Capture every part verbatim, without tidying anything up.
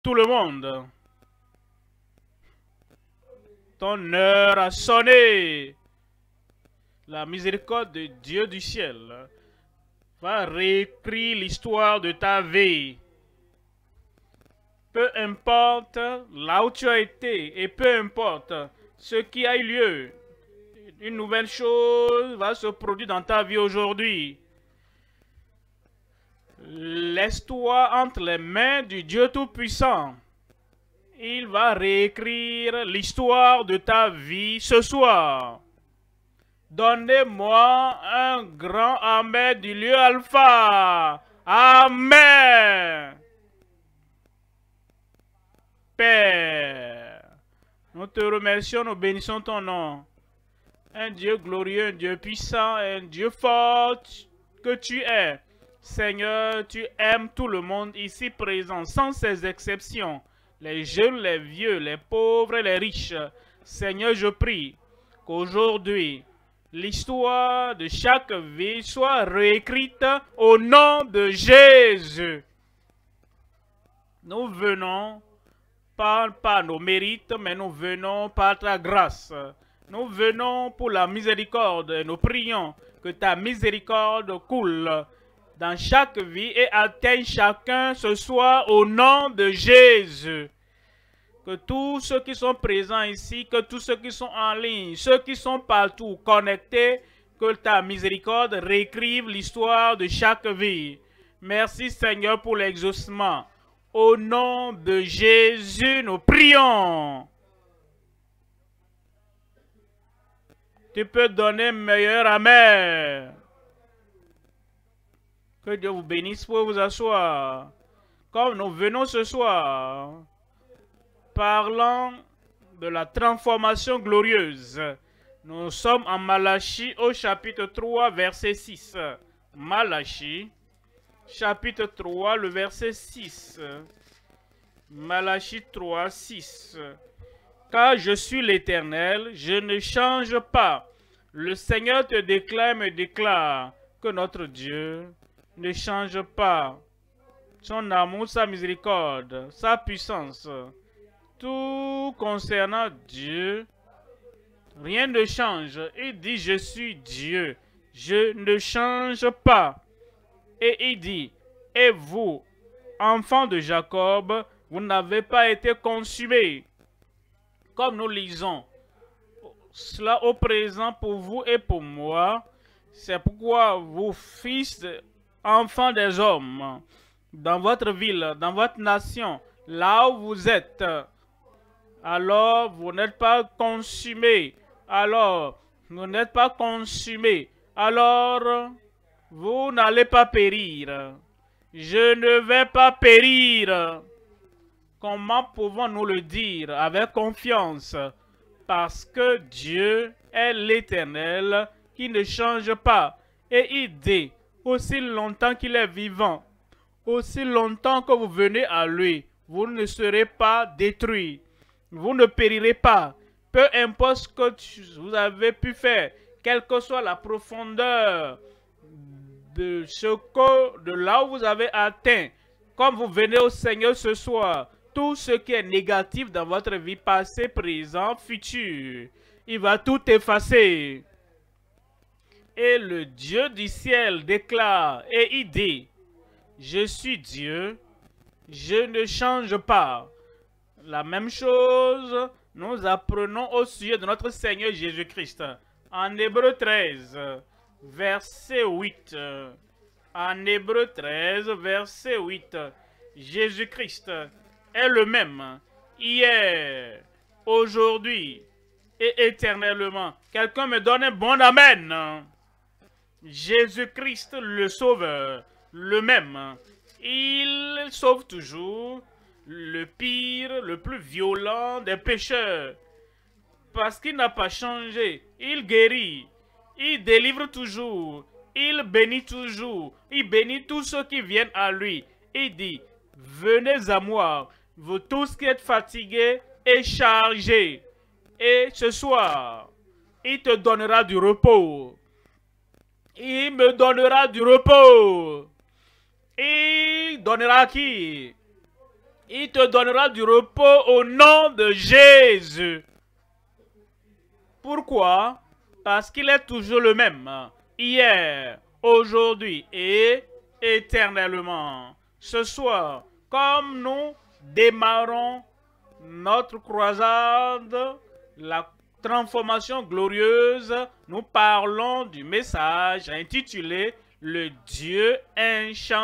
tout le monde. Ton heure a sonné. La miséricorde de Dieu du ciel va réécrire l'histoire de ta vie. Peu importe là où tu as été et peu importe ce qui a eu lieu, une nouvelle chose va se produire dans ta vie aujourd'hui. Laisse-toi entre les mains du Dieu Tout-Puissant. Il va réécrire l'histoire de ta vie ce soir. Donnez-moi un grand Amen du lieu Alpha. Amen. Père, nous te remercions, nous bénissons ton nom. Un Dieu glorieux, un Dieu puissant, un Dieu fort que tu es. Seigneur, tu aimes tout le monde ici présent, sans ces exceptions. Les jeunes, les vieux, les pauvres et les riches. Seigneur, je prie qu'aujourd'hui, l'histoire de chaque vie soit réécrite au nom de Jésus. Nous venons pas par nos mérites, mais nous venons par ta grâce. Nous venons pour la miséricorde et nous prions que ta miséricorde coule dans chaque vie et atteigne chacun ce soir au nom de Jésus. Que tous ceux qui sont présents ici, que tous ceux qui sont en ligne, ceux qui sont partout connectés, que ta miséricorde réécrive l'histoire de chaque vie. Merci Seigneur pour l'exaucement. Au nom de Jésus, nous prions. Tu peux donner meilleur amen. Que Dieu vous bénisse pour vous asseoir. Comme nous venons ce soir, parlant de la transformation glorieuse. Nous sommes en Malachie au chapitre trois, verset six. Malachie, chapitre trois, le verset six. Malachie trois, six. Car je suis l'Éternel, je ne change pas. Le Seigneur te déclare, me déclare que notre Dieu ne change pas. Son amour, sa miséricorde, sa puissance, tout concernant Dieu, rien ne change. Il dit, je suis Dieu, je ne change pas. Et il dit, et vous, enfants de Jacob, vous n'avez pas été consumés. Comme nous lisons cela au présent pour vous et pour moi, c'est pourquoi vous, fils, enfants des hommes, dans votre ville, dans votre nation, là où vous êtes, alors vous n'êtes pas consumés. Alors, vous n'êtes pas consumés. Alors, vous n'allez pas périr. Je ne vais pas périr. Comment pouvons-nous le dire avec confiance? Parce que Dieu est l'Éternel qui ne change pas. Et il dit, aussi longtemps qu'il est vivant, aussi longtemps que vous venez à lui, vous ne serez pas détruits. Vous ne périrez pas. Peu importe ce que tu, vous avez pu faire, quelle que soit la profondeur de, ce que, de là où vous avez atteint, comme vous venez au Seigneur ce soir, tout ce qui est négatif dans votre vie, passé, présent, futur, il va tout effacer. Et le Dieu du ciel déclare et il dit, je suis Dieu, je ne change pas. La même chose, nous apprenons au sujet de notre Seigneur Jésus-Christ. En Hébreu treize, verset huit. En Hébreu treize, verset huit. Jésus-Christ est le même hier, aujourd'hui et éternellement. Quelqu'un me donne un bon amen. Jésus-Christ le Sauveur, le même. Il sauve toujours le pire, le plus violent des pécheurs. Parce qu'il n'a pas changé. Il guérit. Il délivre toujours. Il bénit toujours. Il bénit tous ceux qui viennent à lui. Il dit, venez à moi, vous tous qui êtes fatigués et chargés. Et ce soir, il te donnera du repos. Il me donnera du repos. Il donnera à qui? Il te donnera du repos au nom de Jésus. Pourquoi? Parce qu'il est toujours le même. Hier, aujourd'hui et éternellement. Ce soir, comme nous démarrons notre croisade, la transformation glorieuse, nous parlons du message intitulé « Le Dieu inchangeable ».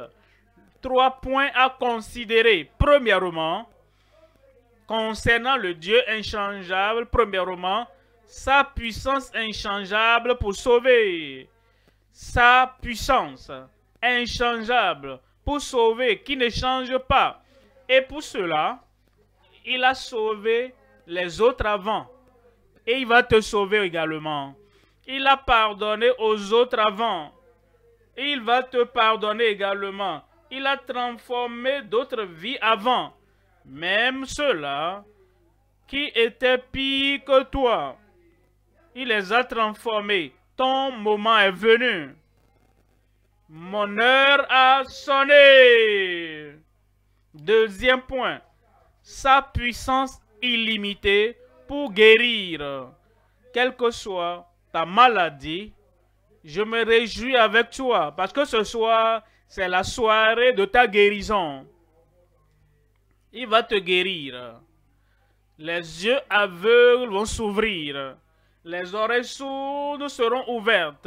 Trois points à considérer. Premièrement, concernant le Dieu inchangeable, premièrement, sa puissance inchangeable pour sauver. Sa puissance inchangeable pour sauver, qui ne change pas. Et pour cela, il a sauvé les autres avant. Et il va te sauver également. Il a pardonné aux autres avant. Et il va te pardonner également. Il a transformé d'autres vies avant. Même ceux-là qui étaient pires que toi. Il les a transformés. Ton moment est venu. Mon heure a sonné. Deuxième point. Sa puissance illimitée pour guérir. Quelle que soit ta maladie, je me réjouis avec toi. Parce que ce soir, c'est la soirée de ta guérison. Il va te guérir. Les yeux aveugles vont s'ouvrir. Les oreilles sourdes seront ouvertes.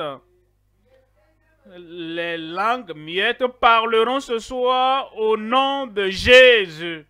Les langues muettes parleront ce soir au nom de Jésus.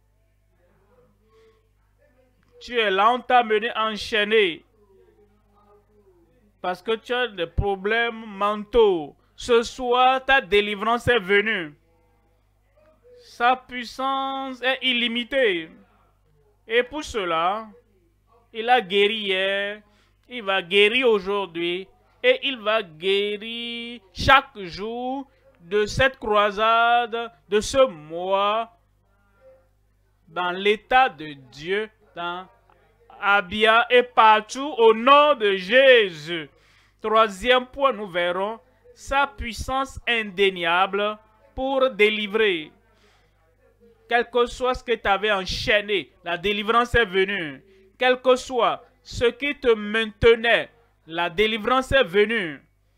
Tu es là, on t'a mené enchaîné. Parce que tu as des problèmes mentaux. Ce soir, ta délivrance est venue. Sa puissance est illimitée. Et pour cela, il a guéri hier, il va guérir aujourd'hui et il va guérir chaque jour de cette croisade, de ce mois, dans l'état de Dieu, dans Abia et partout au nom de Jésus. Troisième point, nous verrons sa puissance indéniable pour délivrer. Quel que soit ce que tu avais enchaîné, la délivrance est venue. Quel que soit ce qui te maintenait, la délivrance est venue.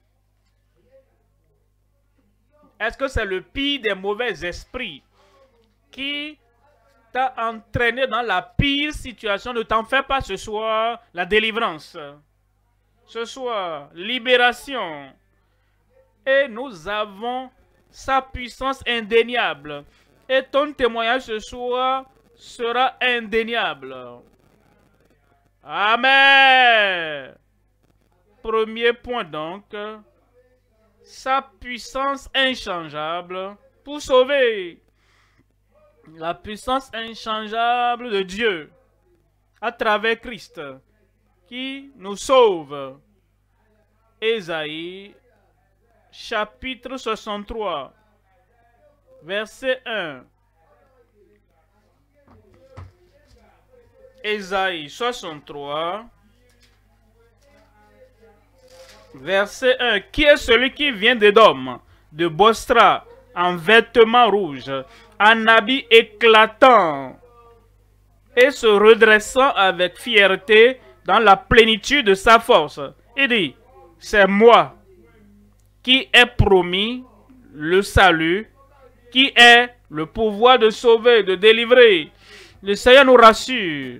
Est-ce que c'est le pire des mauvais esprits qui t'a entraîné dans la pire situation? Ne t'en fais pas ce soir, la délivrance. Ce soir, libération. Et nous avons sa puissance indéniable. Et ton témoignage ce soir sera indéniable. Amen. Premier point donc, sa puissance inchangeable pour sauver. La puissance inchangeable de Dieu à travers Christ qui nous sauve. Ésaïe chapitre soixante-trois. Verset un. Ésaïe soixante-trois. Verset un. Qui est celui qui vient d'Édom, de Bostra, en vêtements rouges, en habit éclatant, et se redressant avec fierté dans la plénitude de sa force? Il dit, c'est moi qui ai promis le salut, qui est le pouvoir de sauver, de délivrer. Le Seigneur nous rassure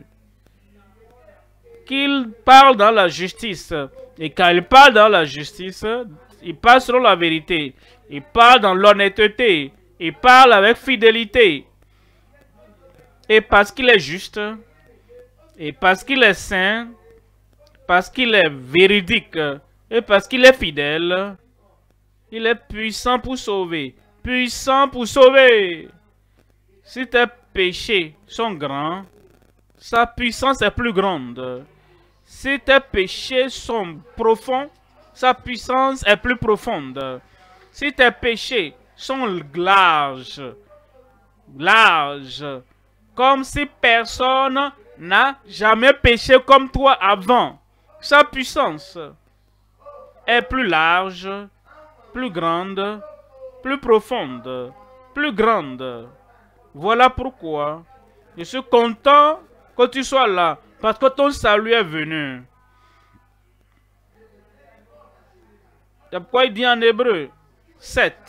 qu'il parle dans la justice. Et quand il parle dans la justice, il parle selon la vérité. Il parle dans l'honnêteté. Il parle avec fidélité. Et parce qu'il est juste, et parce qu'il est saint, parce qu'il est véridique, et parce qu'il est fidèle, il est puissant pour sauver. Puissant pour sauver. Si tes péchés sont grands, sa puissance est plus grande. Si tes péchés sont profonds, sa puissance est plus profonde. Si tes péchés sont larges, larges, comme si personne n'a jamais péché comme toi avant, sa puissance est plus large, plus grande, plus profonde, plus grande. Voilà pourquoi je suis content que tu sois là, parce que ton salut est venu. C'est pourquoi il dit en Hébreu sept.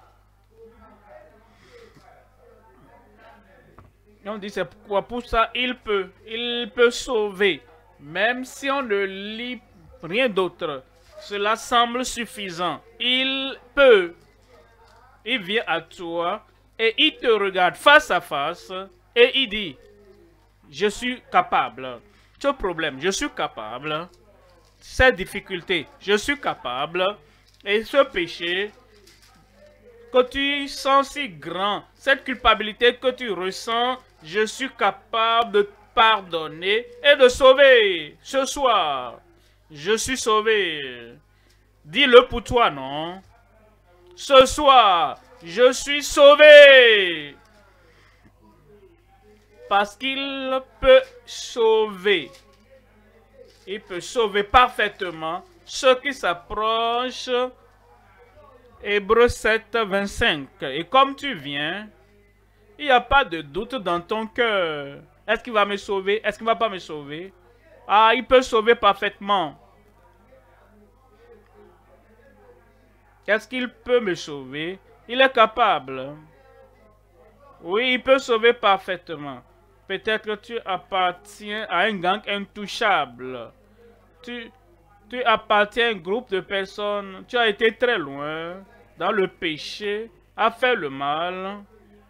On dit c'est pourquoi pour ça il peut, il peut sauver. Même si on ne lit rien d'autre, cela semble suffisant. Il peut. Il vient à toi et il te regarde face à face et il dit, je suis capable. Ce problème, je suis capable. Cette difficulté, je suis capable. Et ce péché que tu sens si grand, cette culpabilité que tu ressens, je suis capable de pardonner et de sauver ce soir. Je suis sauvé. Dis-le pour toi, non? Ce soir, je suis sauvé. Parce qu'il peut sauver. Il peut sauver parfaitement ceux qui s'approchent. Hébreux sept, vingt-cinq. Et comme tu viens, il n'y a pas de doute dans ton cœur. Est-ce qu'il va me sauver? Est-ce qu'il ne va pas me sauver? Ah, il peut sauver parfaitement. Est-ce qu'il peut me sauver? Il est capable. Oui, il peut sauver parfaitement. Peut-être que tu appartiens à un gang intouchable. Tu, tu appartiens à un groupe de personnes. Tu as été très loin dans le péché, à faire le mal.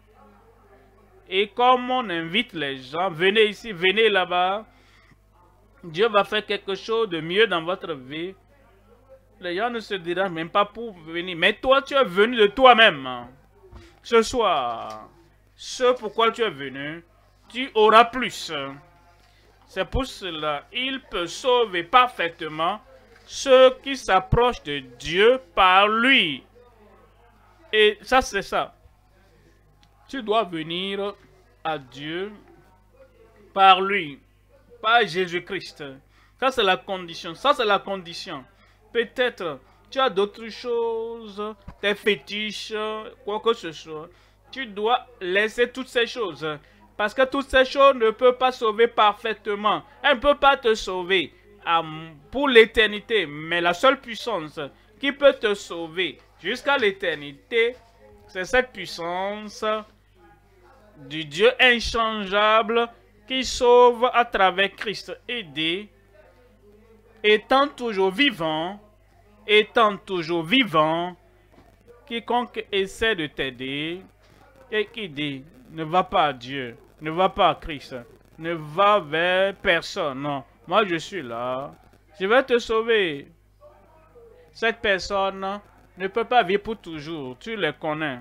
Et comme on invite les gens, venez ici, venez là-bas. Dieu va faire quelque chose de mieux dans votre vie. Les gens ne se diront même pas pour venir. Mais toi, tu es venu de toi-même. Ce soir, ce pourquoi tu es venu, tu auras plus. C'est pour cela, il peut sauver parfaitement ceux qui s'approchent de Dieu par lui. Et ça, c'est ça. Tu dois venir à Dieu par lui, par Jésus-Christ. Ça, c'est la condition. Ça, c'est la condition. Peut-être tu as d'autres choses, tes fétiches, quoi que ce soit. Tu dois laisser toutes ces choses. Parce que toutes ces choses ne peuvent pas sauver parfaitement. Elles ne peuvent pas te sauver um, pour l'éternité. Mais la seule puissance qui peut te sauver jusqu'à l'éternité, c'est cette puissance du Dieu inchangeable qui sauve à travers Christ aidé, étant toujours vivant, étant toujours vivant, quiconque essaie de t'aider et qui dit, ne va pas à Dieu, ne va pas à Christ, ne va vers personne, non, moi je suis là, je vais te sauver. Cette personne ne peut pas vivre pour toujours, tu les connais.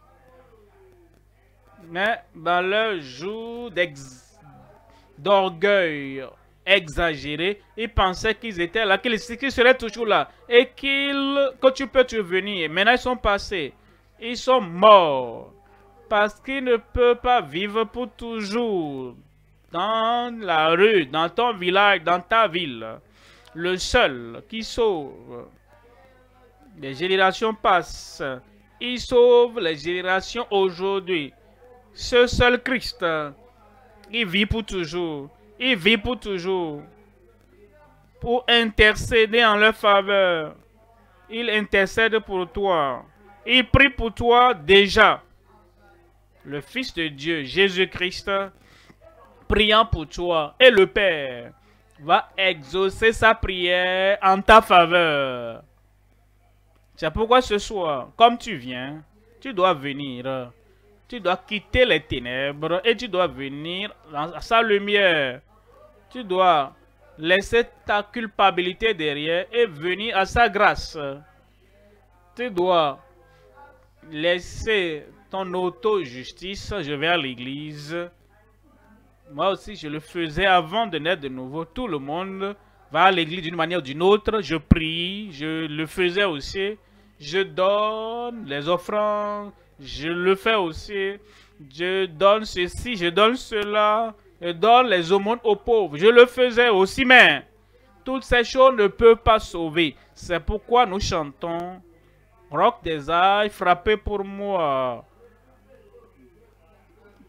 Mais dans leur jour d'orgueil exagéré, ils pensaient qu'ils étaient là, qu'ils seraient toujours là. Et qu'ils, que tu peux te venir. Maintenant, ils sont passés. Ils sont morts. Parce qu'ils ne peuvent pas vivre pour toujours. Dans la rue, dans ton village, dans ta ville. Le seul qui sauve. Les générations passent. Il sauve les générations aujourd'hui. Ce seul Christ, il vit pour toujours. Il vit pour toujours. Pour intercéder en leur faveur. Il intercède pour toi. Il prie pour toi déjà. Le Fils de Dieu, Jésus-Christ, priant pour toi. Et le Père va exaucer sa prière en ta faveur. C'est pourquoi ce soir, comme tu viens, tu dois venir. Tu dois quitter les ténèbres et tu dois venir dans sa lumière. Tu dois laisser ta culpabilité derrière et venir à sa grâce. Tu dois laisser ton auto-justice. Je vais à l'église. Moi aussi, je le faisais avant de naître de nouveau. Tout le monde va à l'église d'une manière ou d'une autre. Je prie. Je le faisais aussi. Je donne les offrandes. Je le fais aussi. Je donne ceci, je donne cela. Je donne les aumônes aux pauvres. Je le faisais aussi, mais toutes ces choses ne peuvent pas sauver. C'est pourquoi nous chantons Roc des Ailles, frappez pour moi.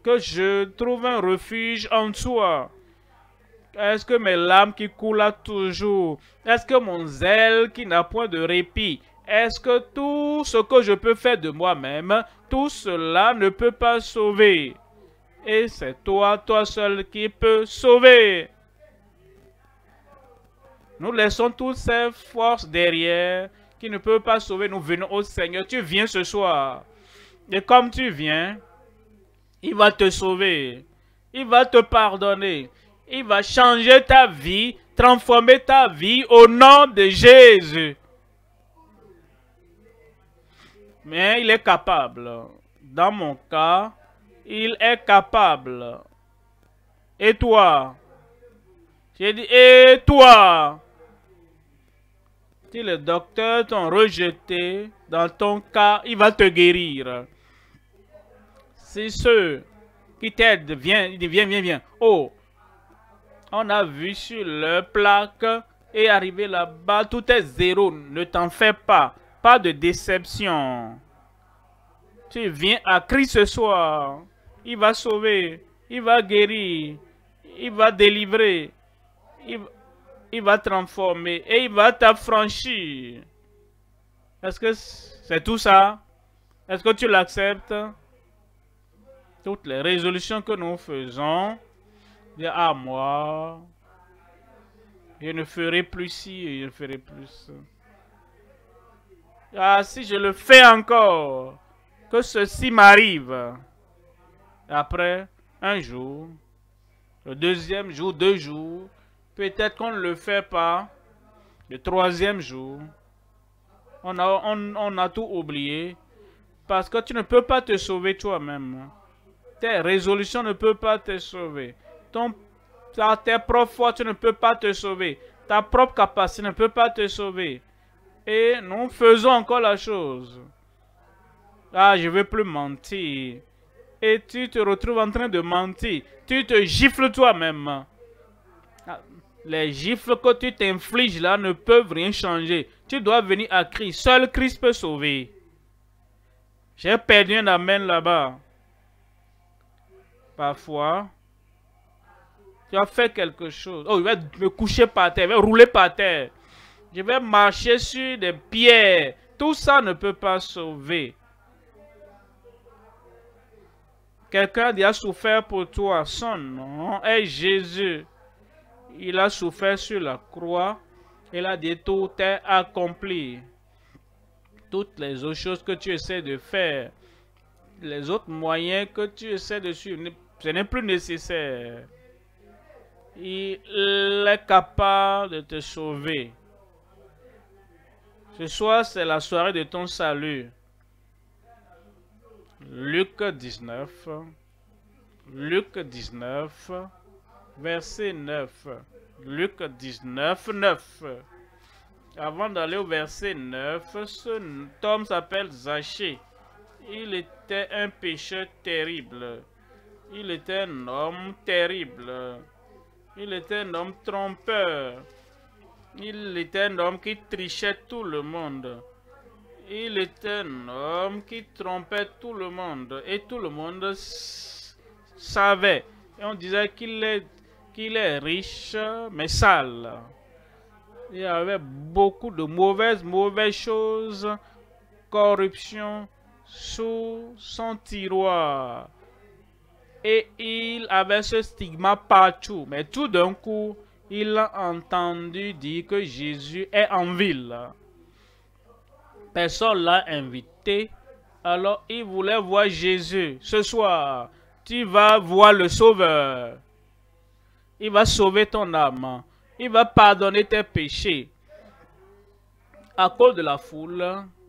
que je trouve un refuge en toi. Est-ce que mes larmes qui coulent toujours? Est-ce que mon zèle qui n'a point de répit? Est-ce que tout ce que je peux faire de moi-même, tout cela ne peut pas sauver? Et c'est toi, toi seul qui peux sauver. Nous laissons toutes ces forces derrière qui ne peuvent pas sauver. Nous venons au Seigneur. Tu viens ce soir. Et comme tu viens, il va te sauver. Il va te pardonner. Il va changer ta vie, transformer ta vie au nom de Jésus. Mais il est capable. Dans mon cas, il est capable. Et toi? J'ai dit, et toi? Si les docteurs t'ont rejeté, dans ton cas, il va te guérir. Si ceux qui t'aident, viens, viens, viens, viens. Oh, on a vu sur leur plaque et arrivé là-bas, tout est zéro. Ne t'en fais pas. Pas de déception. Tu viens à Christ ce soir. Il va sauver. Il va guérir. Il va délivrer. Il, il va transformer. Et il va t'affranchir. Est-ce que c'est tout ça? Est-ce que tu l'acceptes? Toutes les résolutions que nous faisons. Dire à moi. Je ne ferai plus ci et je ne ferai plus ça. Ah, si je le fais encore, que ceci m'arrive. Après, un jour, le deuxième jour, deux jours, peut-être qu'on ne le fait pas. Le troisième jour, on a, on, on a tout oublié. Parce que tu ne peux pas te sauver toi-même. Tes résolutions ne peuvent pas te sauver. Ton, ta, tes propres foi, tu ne peux pas te sauver. Ta propre capacité ne peut pas te sauver. Et nous faisons encore la chose. Ah, je ne veux plus mentir. Et tu te retrouves en train de mentir. Tu te gifles toi-même. Les gifles que tu t'infliges là ne peuvent rien changer. Tu dois venir à Christ. Seul Christ peut sauver. J'ai perdu un amen là-bas. Parfois, tu as fait quelque chose. Oh, je vais me coucher par terre. Je vais rouler par terre. Je vais marcher sur des pierres. Tout ça ne peut pas sauver. Quelqu'un qui a souffert pour toi. Son nom est Jésus. Il a souffert sur la croix. Il a dit tout est accompli. Toutes les autres choses que tu essaies de faire, les autres moyens que tu essaies de suivre, ce n'est plus nécessaire. Il est capable de te sauver. Ce soir, c'est la soirée de ton salut. Luc dix-neuf. Luc dix-neuf. Verset neuf. Luc dix-neuf, neuf. Avant d'aller au verset neuf, cet homme s'appelle Zachée. Il était un pécheur terrible. Il était un homme terrible. Il était un homme trompeur. Il était un homme qui trichait tout le monde. Il était un homme qui trompait tout le monde. Et tout le monde savait. Et on disait qu'il est, qu'il est riche, mais sale. Il y avait beaucoup de mauvaises, mauvaises choses. Corruption sous son tiroir. Et il avait ce stigma partout. Mais tout d'un coup, il a entendu dire que Jésus est en ville. Personne l'a invité. Alors il voulait voir Jésus. Ce soir, tu vas voir le Sauveur. Il va sauver ton âme. Il va pardonner tes péchés. À cause de la foule,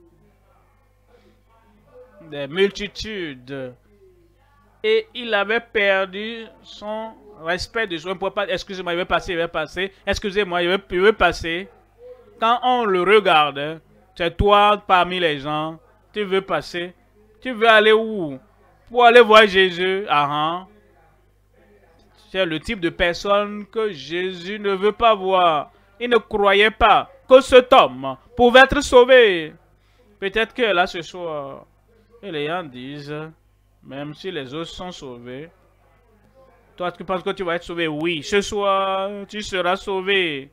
des multitudes. Et il avait perdu son respect de soi. Excusez-moi, il va passer, il va passer. Excusez-moi, il va, il va passer. Quand on le regarde, c'est toi parmi les gens. Tu veux passer. Tu veux aller où? Pour aller voir Jésus. Ah, ah. C'est le type de personne que Jésus ne veut pas voir. Il ne croyait pas que cet homme pouvait être sauvé. Peut-être que là ce soir, et les gens disent, Même si les autres sont sauvés, toi, tu penses que tu vas être sauvé? Oui, ce soir, tu seras sauvé.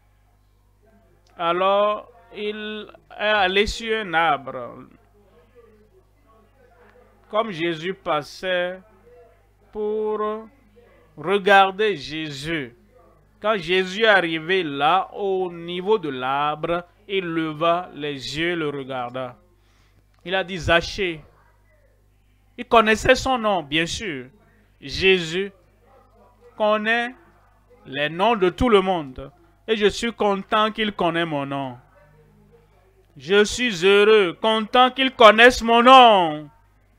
Alors, il est allé sur un arbre. Comme Jésus passait pour regarder Jésus. Quand Jésus est arrivé là, au niveau de l'arbre, il leva les yeux et le regarda. Il a dit Zachée. Il connaissait son nom, bien sûr. Jésus connaît les noms de tout le monde. Et je suis content qu'il connaisse mon nom. Je suis heureux, content qu'il connaisse mon nom.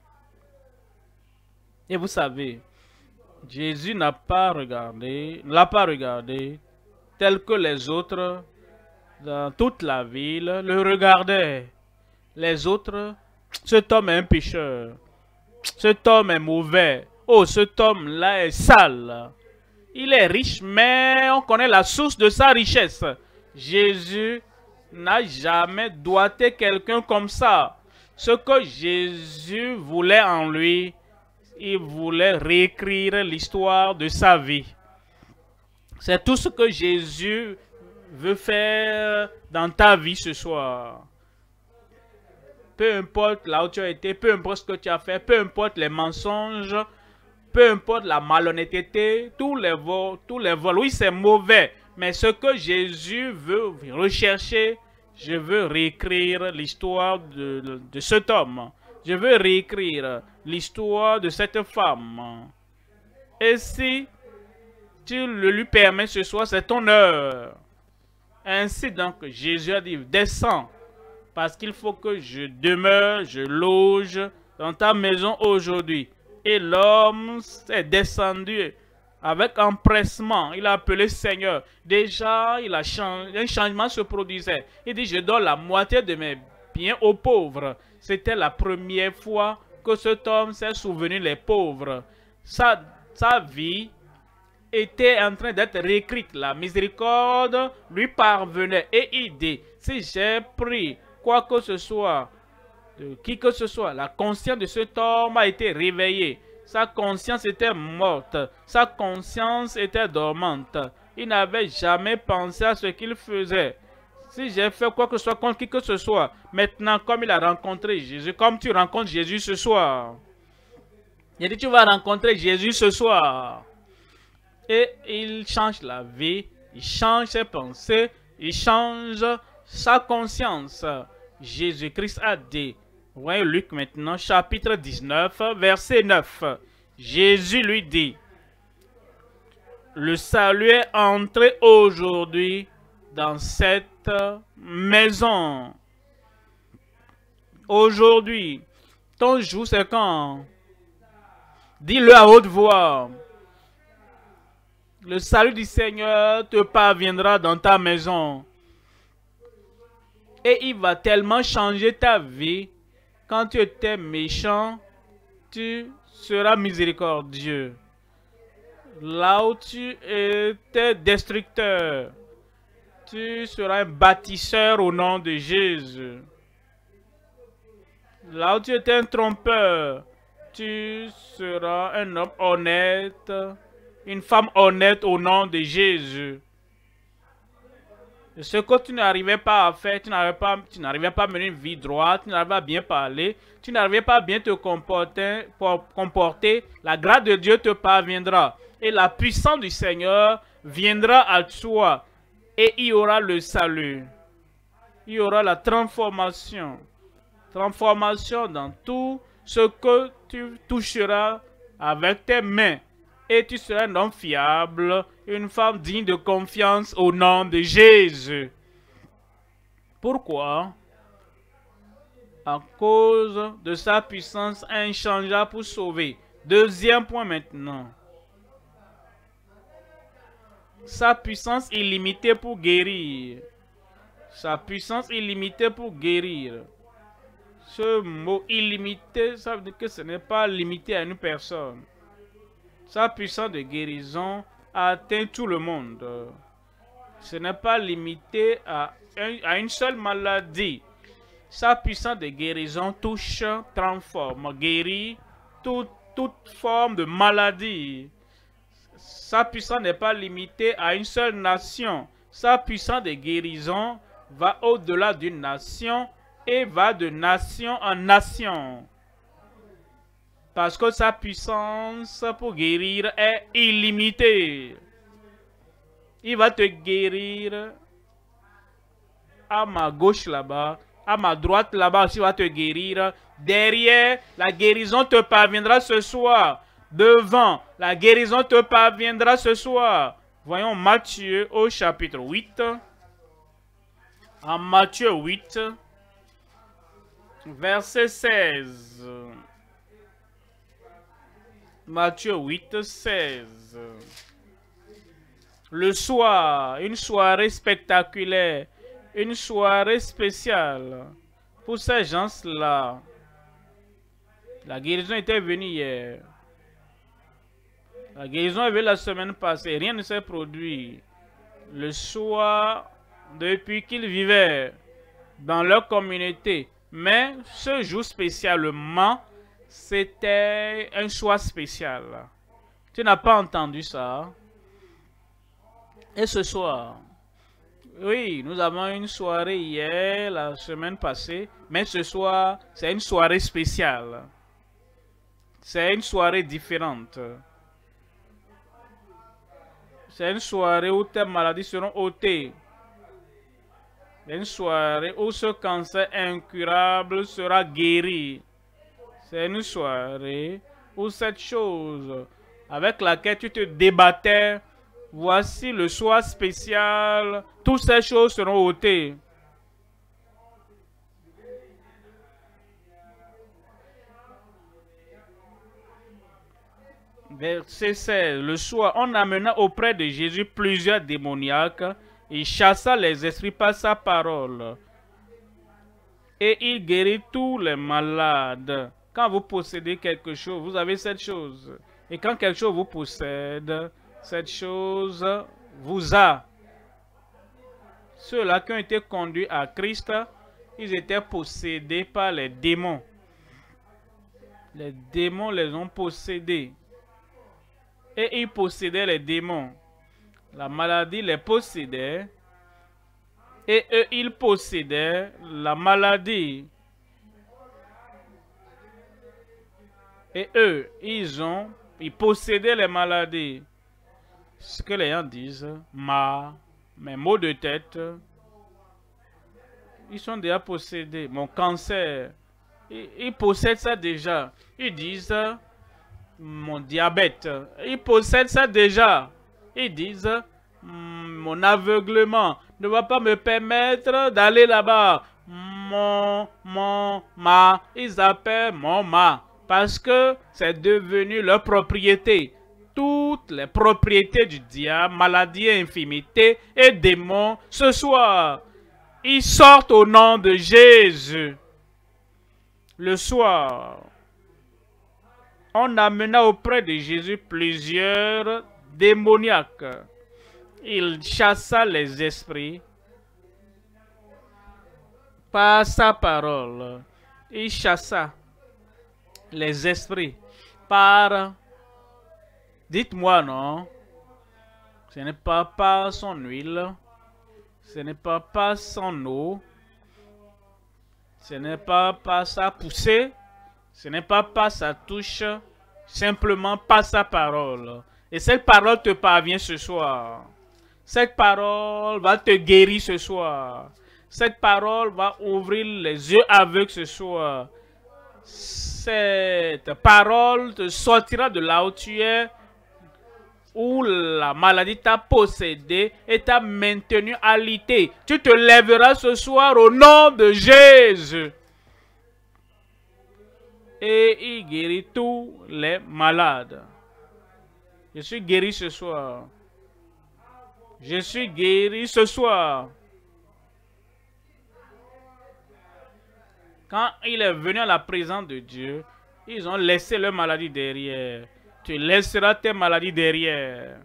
Et vous savez, Jésus n'a pas regardé, l'a pas regardé tel que les autres dans toute la ville le regardaient. Les autres, cet homme est un pécheur. Cet homme est mauvais. Oh, cet homme-là est sale. Il est riche, mais on connaît la source de sa richesse. Jésus n'a jamais doigté quelqu'un comme ça. Ce que Jésus voulait en lui, il voulait réécrire l'histoire de sa vie. C'est tout ce que Jésus veut faire dans ta vie ce soir. Peu importe là où tu as été, peu importe ce que tu as fait, peu importe les mensonges, peu importe la malhonnêteté, tous les vols, tous les vols, oui c'est mauvais, mais ce que Jésus veut rechercher, je veux réécrire l'histoire de, de, de cet homme. Je veux réécrire l'histoire de cette femme. Et si tu le lui permets ce soir, c'est ton heure. Ainsi donc, Jésus a dit, descends, parce qu'il faut que je demeure, je loge dans ta maison aujourd'hui. Et l'homme est descendu avec empressement. Il a appelé Seigneur. Déjà, il a changé, un changement se produisait. Il dit, je donne la moitié de mes biens aux pauvres. C'était la première fois que cet homme s'est souvenu des pauvres. Sa, sa vie était en train d'être réécrite. La miséricorde lui parvenait. Et il dit, si j'ai pris quoi que ce soit, de qui que ce soit, la conscience de cet homme a été réveillée. Sa conscience était morte. Sa conscience était dormante. Il n'avait jamais pensé à ce qu'il faisait. Si j'ai fait quoi que ce soit contre qui que ce soit, maintenant, comme il a rencontré Jésus, comme tu rencontres Jésus ce soir, il dit, tu vas rencontrer Jésus ce soir. Et il change la vie, il change ses pensées, il change sa conscience. Jésus-Christ a dit, voyez Luc maintenant, chapitre dix-neuf, verset neuf. Jésus lui dit, le salut est entré aujourd'hui dans cette maison. Aujourd'hui, ton jour c'est quand? Dis-le à haute voix. Le salut du Seigneur te parviendra dans ta maison. Et il va tellement changer ta vie. Quand tu étais méchant, tu seras miséricordieux. Là où tu étais destructeur, tu seras un bâtisseur au nom de Jésus. Là où tu étais un trompeur, tu seras un homme honnête, une femme honnête au nom de Jésus. Ce que tu n'arrivais pas à faire, tu n'arrivais pas, tu n'arrivais pas à mener une vie droite, tu n'arrivais pas à bien parler, tu n'arrivais pas à bien te comporter, pour comporter, la grâce de Dieu te parviendra. Et la puissance du Seigneur viendra à toi. Et il y aura le salut. Il y aura la transformation. Transformation dans tout ce que tu toucheras avec tes mains. Et tu seras un homme fiable, une femme digne de confiance au nom de Jésus. Pourquoi? À cause de sa puissance inchangeable pour sauver. Deuxième point maintenant. Sa puissance illimitée pour guérir. Sa puissance illimitée pour guérir. Ce mot illimité, ça veut dire que ce n'est pas limité à une personne. Sa puissance de guérison atteint tout le monde. Ce n'est pas limité à, un, à une seule maladie. Sa puissance de guérison touche, transforme, guérit toute, toute forme de maladie. Sa puissance n'est pas limitée à une seule nation. Sa puissance de guérison va au-delà d'une nation et va de nation en nation. Parce que sa puissance pour guérir est illimitée. Il va te guérir à ma gauche là-bas, à ma droite là-bas aussi, il va te guérir. Derrière, la guérison te parviendra ce soir. Devant, la guérison te parviendra ce soir. Voyons Matthieu au chapitre huit. En Matthieu huit, verset seize. Matthieu huit, seize. Le soir, une soirée spectaculaire, une soirée spéciale pour ces gens-là. La guérison était venue hier. La guérison est venue la semaine passée. Rien ne s'est produit. Le soir, depuis qu'ils vivaient dans leur communauté. Mais ce jour spécialement, c'était un choix spécial. Tu n'as pas entendu ça? Et ce soir, oui, nous avons une soirée hier, la semaine passée, mais ce soir, c'est une soirée spéciale. C'est une soirée différente. C'est une soirée où tes maladies seront ôtées. C'est une soirée où ce cancer incurable sera guéri. C'est une soirée où cette chose avec laquelle tu te débattais, voici le soir spécial, toutes ces choses seront ôtées. Verset seize. Le soir, on amena auprès de Jésus plusieurs démoniaques. Il chassa les esprits par sa parole. Et il guérit tous les malades. Quand vous possédez quelque chose, vous avez cette chose. Et quand quelque chose vous possède, cette chose vous a. Ceux-là qui ont été conduits à Christ, ils étaient possédés par les démons. Les démons les ont possédés. Et ils possédaient les démons. La maladie les possédait. Et eux, ils possédaient la maladie. Et eux, ils ont, ils possédaient les maladies. Ce que les gens disent, ma, mes maux de tête, ils sont déjà possédés. Mon cancer, ils, ils possèdent ça déjà. Ils disent, mon diabète, ils possèdent ça déjà. Ils disent, mon aveuglement ne va pas me permettre d'aller là-bas. Mon, mon, ma, ils appellent mon ma. Parce que c'est devenu leur propriété. Toutes les propriétés du diable, maladie, infirmité et démons, ce soir, ils sortent au nom de Jésus. Le soir, on amena auprès de Jésus plusieurs démoniaques. Il chassa les esprits par sa parole. Il chassa les esprits par... Dites-moi non. Ce n'est pas par son huile. Ce n'est pas par son eau. Ce n'est pas par sa poussée. Ce n'est pas par sa touche. Simplement par sa parole. Et cette parole te parvient ce soir. Cette parole va te guérir ce soir. Cette parole va ouvrir les yeux aveugles ce soir. Cette parole te sortira de là où tu es, où la maladie t'a possédé et t'a maintenu alité. Tu te lèveras ce soir au nom de Jésus. Et il guérit tous les malades. Je suis guéri ce soir. Je suis guéri ce soir. Quand il est venu à la présence de Dieu, ils ont laissé leur maladie derrière. Tu laisseras tes maladies derrière.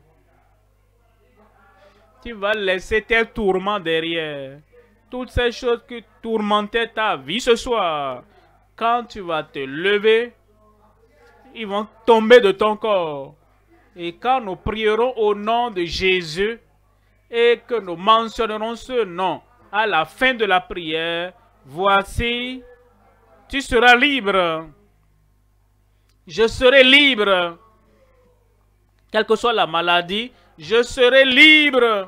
Tu vas laisser tes tourments derrière. Toutes ces choses qui tourmentaient ta vie ce soir. Quand tu vas te lever, ils vont tomber de ton corps. Et quand nous prierons au nom de Jésus et que nous mentionnerons ce nom à la fin de la prière, voici, tu seras libre. Je serai libre. Quelle que soit la maladie, je serai libre.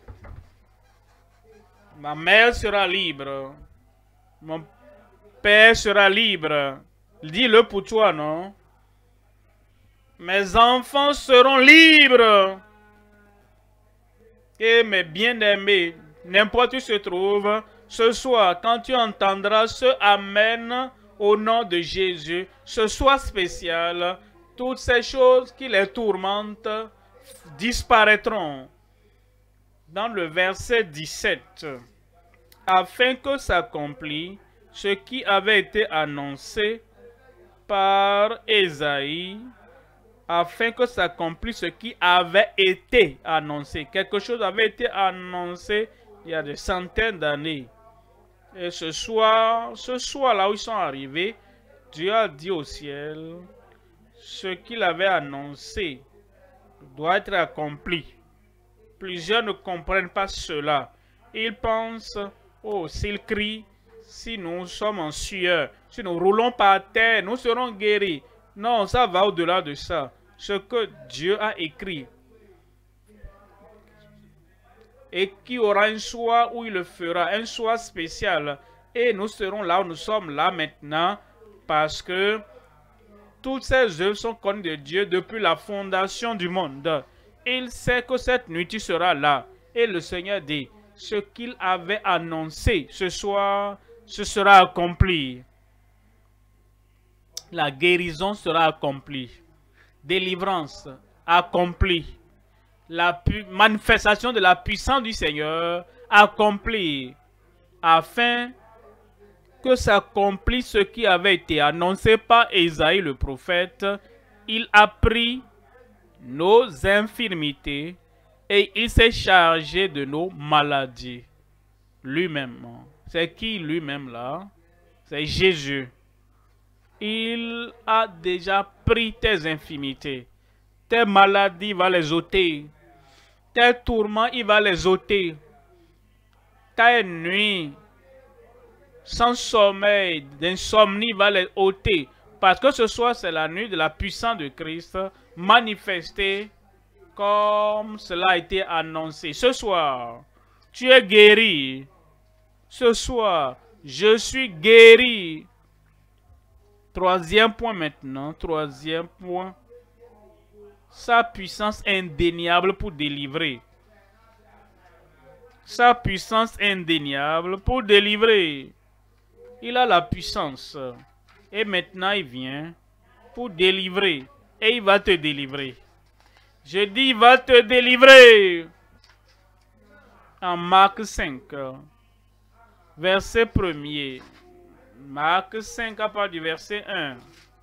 Ma mère sera libre. Mon père sera libre. Dis-le pour toi, non? Mes enfants seront libres. Et mes bien-aimés, n'importe où se trouvent, ce soir, quand tu entendras ce Amen au nom de Jésus, ce soir spécial, toutes ces choses qui les tourmentent disparaîtront. Dans le verset dix-sept, afin que s'accomplisse ce qui avait été annoncé par Ésaïe, afin que s'accomplisse ce qui avait été annoncé. Quelque chose avait été annoncé il y a des centaines d'années. Et ce soir, ce soir là où ils sont arrivés, Dieu a dit au ciel, ce qu'il avait annoncé doit être accompli. Plusieurs ne comprennent pas cela. Ils pensent, oh, s'ils crient, si nous sommes en sueur, si nous roulons par terre, nous serons guéris. Non, ça va au-delà de ça. Ce que Dieu a écrit. Et qui aura un soir où il le fera, un soir spécial. Et nous serons là où nous sommes là maintenant, parce que toutes ces œuvres sont connues de Dieu depuis la fondation du monde. Il sait que cette nuit tu seras là. Et le Seigneur dit, ce qu'il avait annoncé ce soir, ce sera accompli. La guérison sera accomplie. Délivrance accomplie. La manifestation de la puissance du Seigneur accomplie. Afin que s'accomplisse ce qui avait été annoncé par Ésaïe le prophète, il a pris nos infirmités et il s'est chargé de nos maladies. Lui-même. C'est qui lui-même là? C'est Jésus. Il a déjà pris tes infirmités. Tes maladies, il va les ôter. Tes tourments, il va les ôter. Tes nuits sans sommeil, d'insomnie, il va les ôter. Parce que ce soir, c'est la nuit de la puissance de Christ manifestée comme cela a été annoncé. Ce soir, tu es guéri. Ce soir, je suis guéri. Troisième point maintenant. Troisième point. Sa puissance indéniable pour délivrer. Sa puissance indéniable pour délivrer. Il a la puissance. Et maintenant, il vient pour délivrer. Et il va te délivrer. Je dis, il va te délivrer. En Marc cinq, verset premier. Marc cinq, à partir du verset un.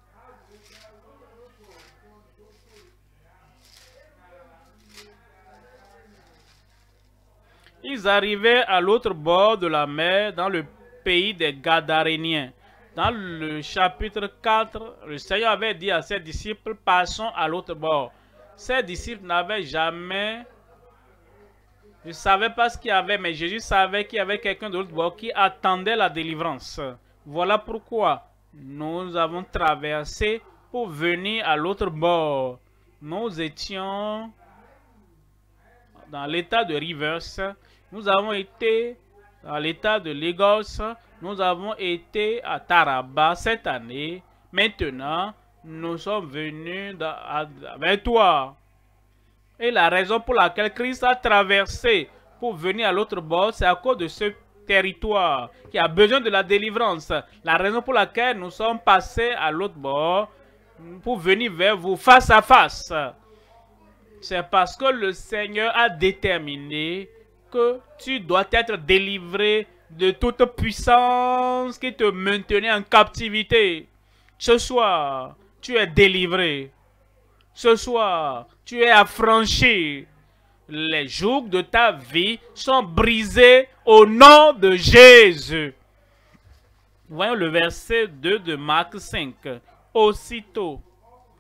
Ils arrivaient à l'autre bord de la mer, dans le pays des Gadaréniens. Dans le chapitre quatre, le Seigneur avait dit à ses disciples, passons à l'autre bord. Ses disciples n'avaient jamais, je ne savais pas ce qu'il y avait, mais Jésus savait qu'il y avait quelqu'un de l'autre bord qui attendait la délivrance. Voilà pourquoi nous avons traversé pour venir à l'autre bord. Nous étions dans l'état de Rivers, nous avons été dans l'état de Lagos, nous avons été à Taraba cette année. Maintenant, nous sommes venus dans, avec toi. Et la raison pour laquelle Christ a traversé pour venir à l'autre bord, c'est à cause de ce territoire qui a besoin de la délivrance. La raison pour laquelle nous sommes passés à l'autre bord, pour venir vers vous face à face, c'est parce que le Seigneur a déterminé que tu dois être délivré de toute puissance qui te maintenait en captivité. Ce soir, tu es délivré. Ce soir, tu es affranchi. Les jougs de ta vie sont brisés au nom de Jésus. Voyons le verset deux de Marc cinq. Aussitôt,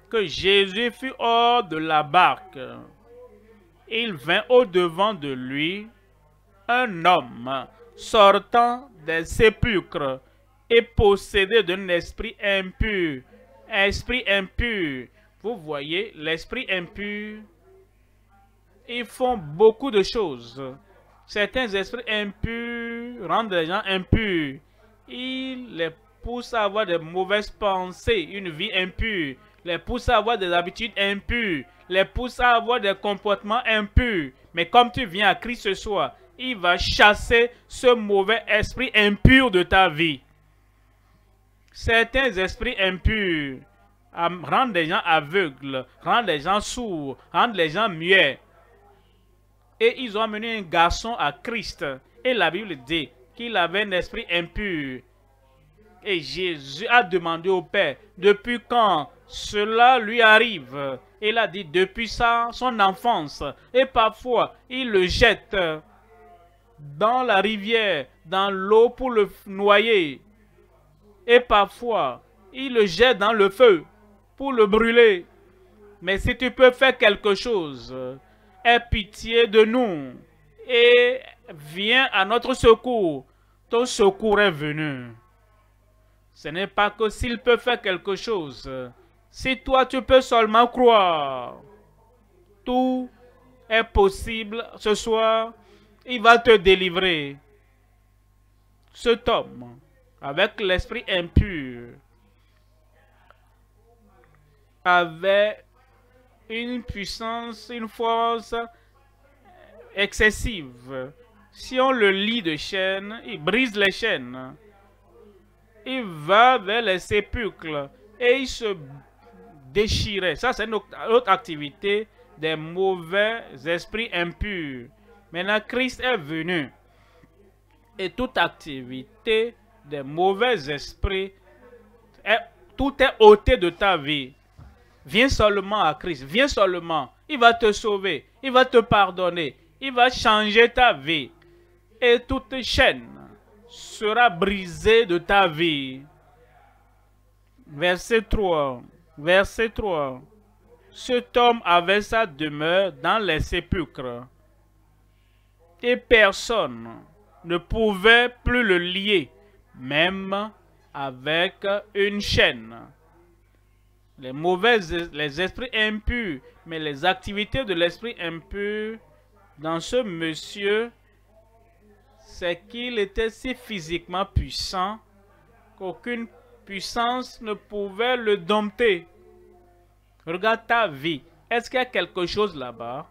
que Jésus fut hors de la barque. Il vint au-devant de lui un homme sortant des sépulcres et possédé d'un esprit impur. Esprit impur. Vous voyez, l'esprit impur, ils font beaucoup de choses. Certains esprits impurs rendent les gens impurs. Ils les poussent à avoir de mauvaises pensées, une vie impure. Les poussent à avoir des habitudes impures. Les poussent à avoir des comportements impurs. Mais comme tu viens à Christ ce soir, il va chasser ce mauvais esprit impur de ta vie. Certains esprits impurs rendent les gens aveugles, rendent les gens sourds, rendent les gens muets. Et ils ont amené un garçon à Christ. Et la Bible dit qu'il avait un esprit impur. Et Jésus a demandé au Père, depuis quand cela lui arrive? Il a dit, depuis ça, son enfance. Et parfois, il le jette dans la rivière, dans l'eau pour le noyer. Et parfois, il le jette dans le feu pour le brûler. Mais si tu peux faire quelque chose, aie pitié de nous et viens à notre secours. Ton secours est venu. Ce n'est pas que s'il peut faire quelque chose. Si toi tu peux seulement croire, tout est possible ce soir. Il va te délivrer. Cet homme, avec l'esprit impur, avait une puissance, une force excessive. Si on le lie de chaînes, il brise les chaînes. Il va vers les sépulcres et il se déchirait. Ça, c'est une autre activité des mauvais esprits impurs. Maintenant, Christ est venu. Et toute activité des mauvais esprits, est, tout est ôté de ta vie. Viens seulement à Christ. Viens seulement. Il va te sauver. Il va te pardonner. Il va changer ta vie. Et toute chaîne sera brisée de ta vie. Verset trois. Verset trois. Cet homme avait sa demeure dans les sépulcres. Et personne ne pouvait plus le lier, même avec une chaîne. Les mauvais, les esprits impurs, mais les activités de l'esprit impur dans ce monsieur, c'est qu'il était si physiquement puissant qu'aucune puissance ne pouvait le dompter. Regarde ta vie. Est-ce qu'il y a quelque chose là-bas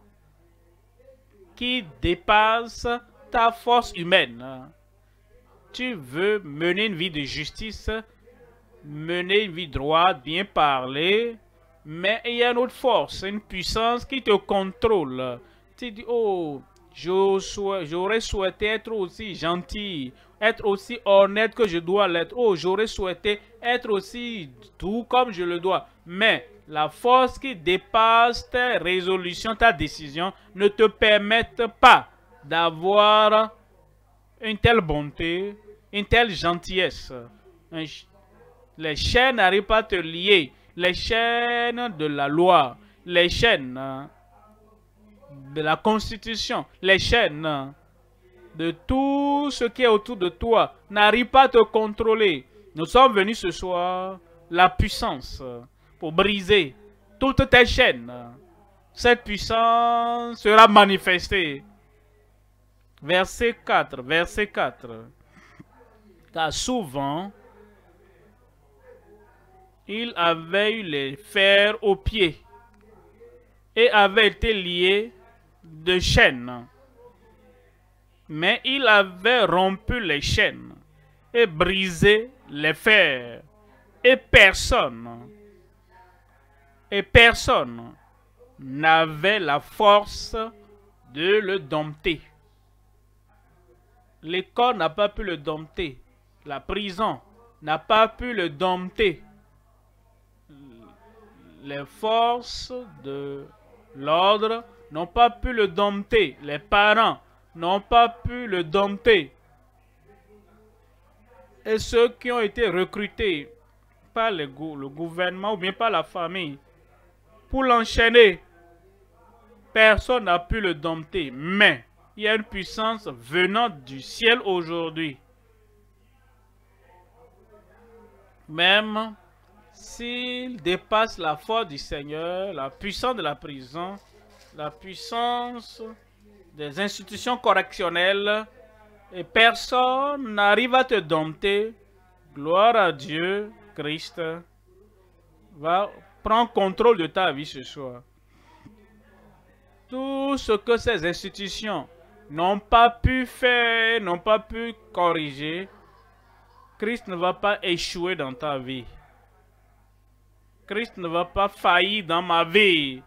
qui dépasse ta force humaine? Tu veux mener une vie de justice, mener une vie droite, bien parler, mais il y a une autre force, une puissance qui te contrôle. Tu dis, oh, j'aurais souhaité être aussi gentil, être aussi honnête que je dois l'être. Oh, j'aurais souhaité être aussi doux comme je le dois. Mais la force qui dépasse tes résolutions, ta décision, ne te permettent pas d'avoir une telle bonté, une telle gentillesse. Les chaînes n'arrivent pas à te lier. Les chaînes de la loi, les chaînes de la constitution, les chaînes de tout ce qui est autour de toi n'arrivent pas à te contrôler. Nous sommes venus ce soir, la puissance, pour briser toutes tes chaînes. Cette puissance sera manifestée. Verset quatre, verset quatre. Car souvent, il avait eu les fers aux pieds et avait été lié de chaînes. Mais il avait rompu les chaînes et brisé les fers. Et personne, et personne n'avait la force de le dompter. L'école n'a pas pu le dompter. La prison n'a pas pu le dompter. Les forces de l'ordre n'ont pas pu le dompter. Les parents n'ont pas pu le dompter. Et ceux qui ont été recrutés par le, le gouvernement ou bien par la famille pour l'enchaîner. Personne n'a pu le dompter, mais il y a une puissance venant du ciel aujourd'hui. Même s'il dépasse la force du Seigneur, la puissance de la prison, la puissance des institutions correctionnelles, et personne n'arrive à te dompter, gloire à Dieu, Christ va prendre contrôle de ta vie ce soir. Tout ce que ces institutions n'ont pas pu faire, n'ont pas pu corriger, Christ ne va pas échouer dans ta vie. Christ ne va pas faillir dans ma vie.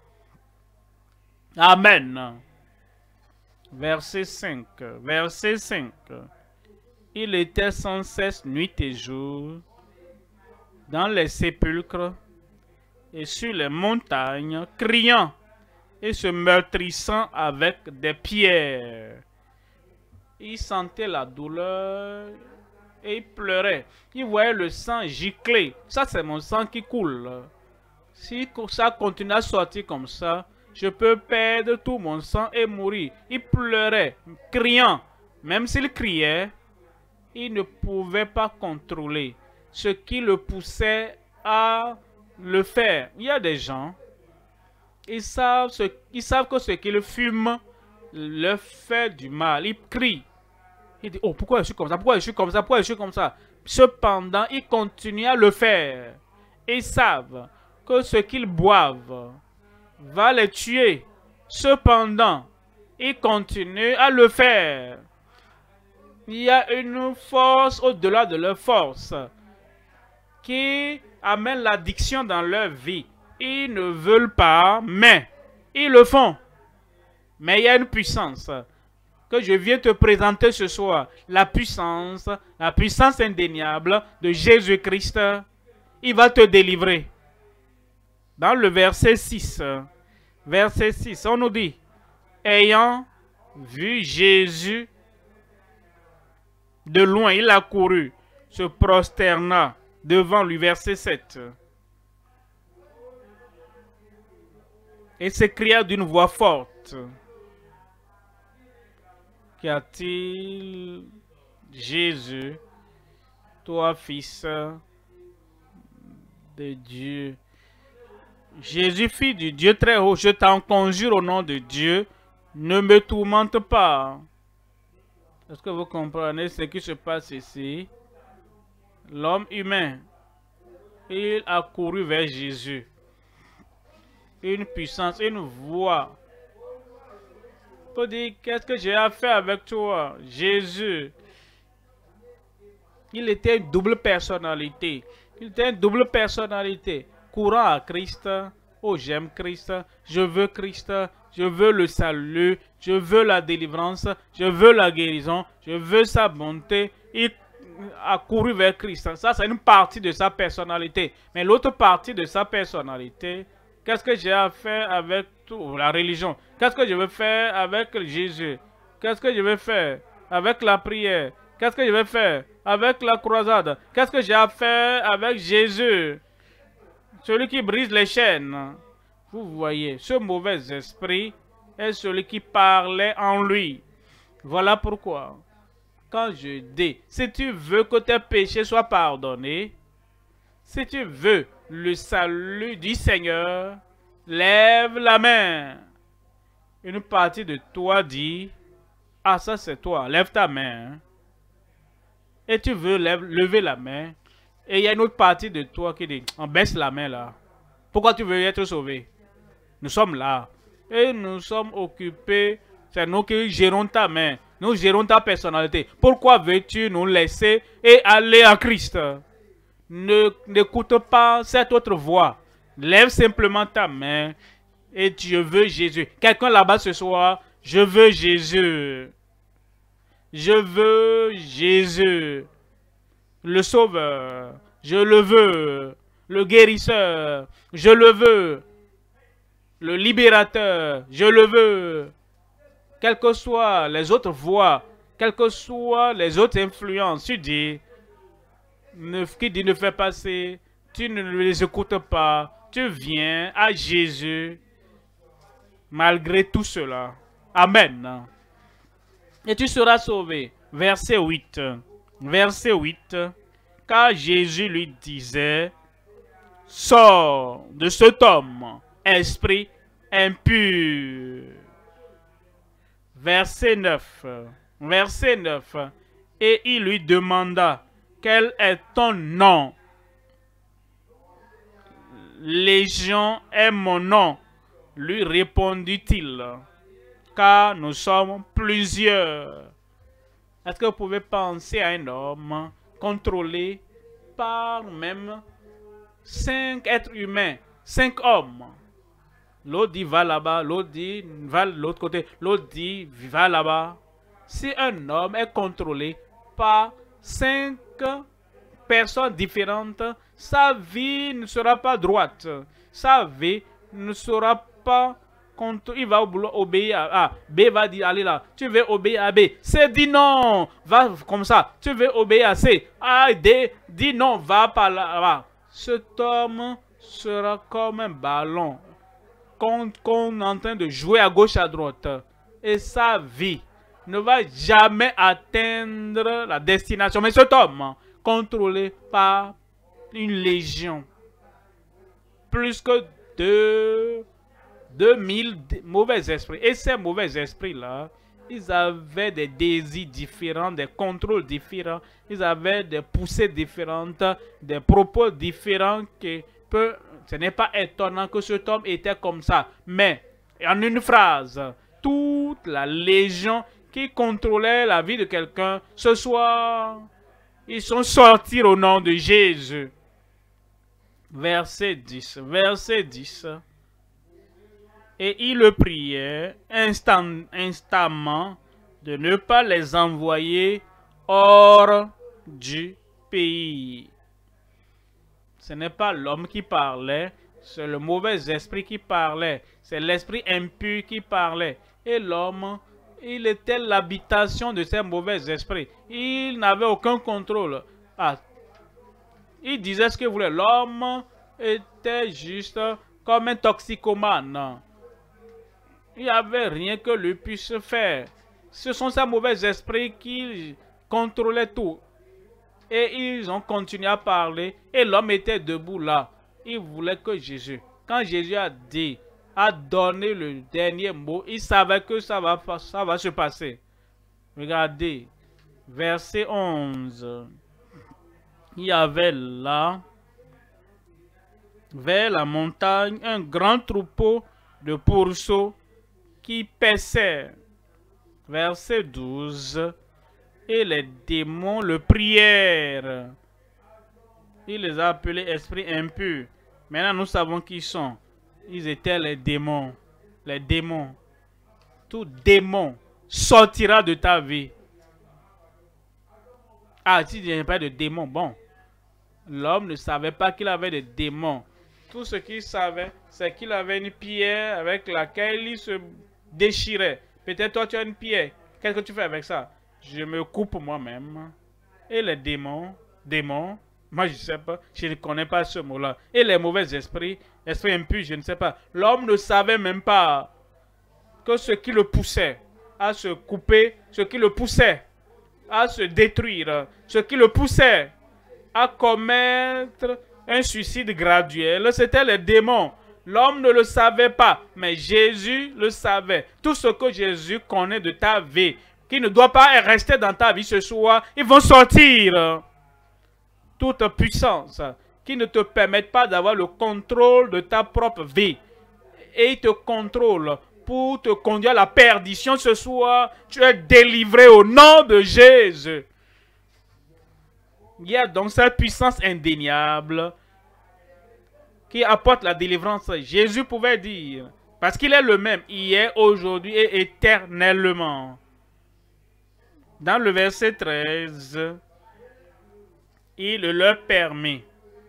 Amen. Verset cinq. Verset cinq. Il était sans cesse nuit et jour dans les sépulcres et sur les montagnes, criant et se meurtrissant avec des pierres. Il sentait la douleur et il pleurait. Il voyait le sang gicler. Ça, c'est mon sang qui coule. Si ça continue à sortir comme ça, je peux perdre tout mon sang et mourir. Il pleurait, criant. Même s'il criait, il ne pouvait pas contrôler ce qui le poussait à le faire. Il y a des gens, ils savent, ce, ils savent que ce qu'ils fument leur fait du mal. Ils crient. Ils disent, oh, pourquoi je suis comme ça? Pourquoi je suis comme ça? Pourquoi je suis comme ça? Cependant, ils continuent à le faire. Ils savent que ce qu'ils boivent va les tuer. Cependant, ils continuent à le faire. Il y a une force au-delà de leur force qui amène l'addiction dans leur vie. Ils ne veulent pas, mais ils le font. Mais il y a une puissance que je viens te présenter ce soir. La puissance, la puissance indéniable de Jésus-Christ. Il va te délivrer. Dans le verset six, verset six, on nous dit, ayant vu Jésus de loin, il a couru, se prosterna devant lui, verset sept. Et s'écria d'une voix forte, qu'y a-t-il, Jésus, toi, fils de Dieu? Jésus, fils du Dieu très haut, je t'en conjure au nom de Dieu, ne me tourmente pas. Est-ce que vous comprenez ce qui se passe ici? L'homme humain, il a couru vers Jésus. Une puissance, une voix. Pour dire, qu'est-ce que j'ai à faire avec toi? Jésus. Il était une double personnalité. Il était une double personnalité. Courant à Christ. Oh, j'aime Christ. Je veux Christ. Je veux le salut. Je veux la délivrance. Je veux la guérison. Je veux sa bonté. Il a couru vers Christ. Ça, c'est une partie de sa personnalité. Mais l'autre partie de sa personnalité, qu'est-ce que j'ai à faire avec tout, la religion? Qu'est-ce que je veux faire avec Jésus? Qu'est-ce que je vais faire avec la prière? Qu'est-ce que je vais faire avec la croisade? Qu'est-ce que j'ai à faire avec Jésus? Celui qui brise les chaînes. Vous voyez, ce mauvais esprit est celui qui parlait en lui. Voilà pourquoi, quand je dis, si tu veux que tes péchés soient pardonnés, si tu veux le salut du Seigneur, lève la main. Une partie de toi dit, ah, ça c'est toi, lève ta main. Et tu veux lève, lever la main. Et il y a une autre partie de toi qui dit, on baisse la main là. Pourquoi tu veux être sauvé? Nous sommes là. Et nous sommes occupés. C'est nous qui gérons ta main. Nous gérons ta personnalité. Pourquoi veux-tu nous laisser et aller à Christ? Ne n'écoute pas cette autre voix. Lève simplement ta main et je veux Jésus. Quelqu'un là-bas ce soir, je veux Jésus. Je veux Jésus. Le sauveur. Je le veux. Le guérisseur. Je le veux. Le libérateur. Je le veux. Quelles que soient les autres voix, quelles que soient les autres influences, tu dis, ne, qui dit ne fais passer, tu ne les écoutes pas, tu viens à Jésus malgré tout cela. Amen. Et tu seras sauvé. Verset huit. Verset huit. Car Jésus lui disait, sors de cet homme, esprit impur. Verset neuf. Verset neuf. Et il lui demanda, quel est ton nom? Légion est mon nom, lui répondit-il, car nous sommes plusieurs. Est-ce que vous pouvez penser à un homme contrôlé par même cinq êtres humains, cinq hommes? L'autre dit va là-bas, l'autre dit va de l'autre côté, l'autre dit va là-bas. Si un homme est contrôlé par cinq personnes différentes, sa vie ne sera pas droite. Sa vie ne sera pas contre. Il va obéir à A. B va dire allez là. Tu veux obéir à B. C dit non. Va comme ça. Tu veux obéir à C. A, D dit non. Va par là. Cet homme sera comme un ballon qu'on qu'on est en train de jouer à gauche à droite. Et sa vie ne va jamais atteindre la destination. Mais cet homme, contrôlé par une légion, plus que deux, deux mille mauvais esprits. Et ces mauvais esprits-là, ils avaient des désirs différents, des contrôles différents, ils avaient des poussées différentes, des propos différents que peut, ce n'est pas étonnant que cet homme était comme ça. Mais, en une phrase, toute la légion qui contrôlait la vie de quelqu'un, ce soir, ils sont sortis au nom de Jésus. Verset dix. Verset dix. Et il le priait instant, instamment de ne pas les envoyer hors du pays. Ce n'est pas l'homme qui parlait, c'est le mauvais esprit qui parlait. C'est l'esprit impur qui parlait. Et l'homme, il était l'habitation de ces mauvais esprits. Il n'avait aucun contrôle. Ah, il disait ce qu'il voulait. L'homme était juste comme un toxicomane. Il n'y avait rien que lui puisse faire. Ce sont ces mauvais esprits qui contrôlaient tout. Et ils ont continué à parler. Et l'homme était debout là. Il voulait que Jésus, quand Jésus a dit, a donné le dernier mot, il savait que ça va, ça va se passer. Regardez, verset onze. Il y avait là, vers la montagne, un grand troupeau de pourceaux qui paissaient. Verset douze. Et les démons le prièrent. Il les a appelés esprits impurs. Maintenant, nous savons qui ils sont. Ils étaient les démons. Les démons. Tout démon sortira de ta vie. Ah, si il n'y a pas de démons, bon. L'homme ne savait pas qu'il avait des démons. Tout ce qu'il savait, c'est qu'il avait une pierre avec laquelle il se déchirait. Peut-être toi, tu as une pierre. Qu'est-ce que tu fais avec ça? Je me coupe moi-même. Et les démons, démons, moi je ne sais pas, je ne connais pas ce mot-là. Et les mauvais esprits, esprits impurs, je ne sais pas. L'homme ne savait même pas que ce qui le poussait à se couper, ce qui le poussait à se détruire, ce qui le poussait à commettre un suicide graduel, c'était les démons. L'homme ne le savait pas, mais Jésus le savait. Tout ce que Jésus connaît de ta vie, qui ne doit pas rester dans ta vie ce soir, ils vont sortir. Toute puissance qui ne te permettent pas d'avoir le contrôle de ta propre vie. Et ils te contrôlent pour te conduire à la perdition ce soir. Tu es délivré au nom de Jésus. Il y a donc cette puissance indéniable qui apporte la délivrance. Jésus pouvait dire, parce qu'il est le même hier, aujourd'hui et éternellement. Dans le verset treize, il leur permet.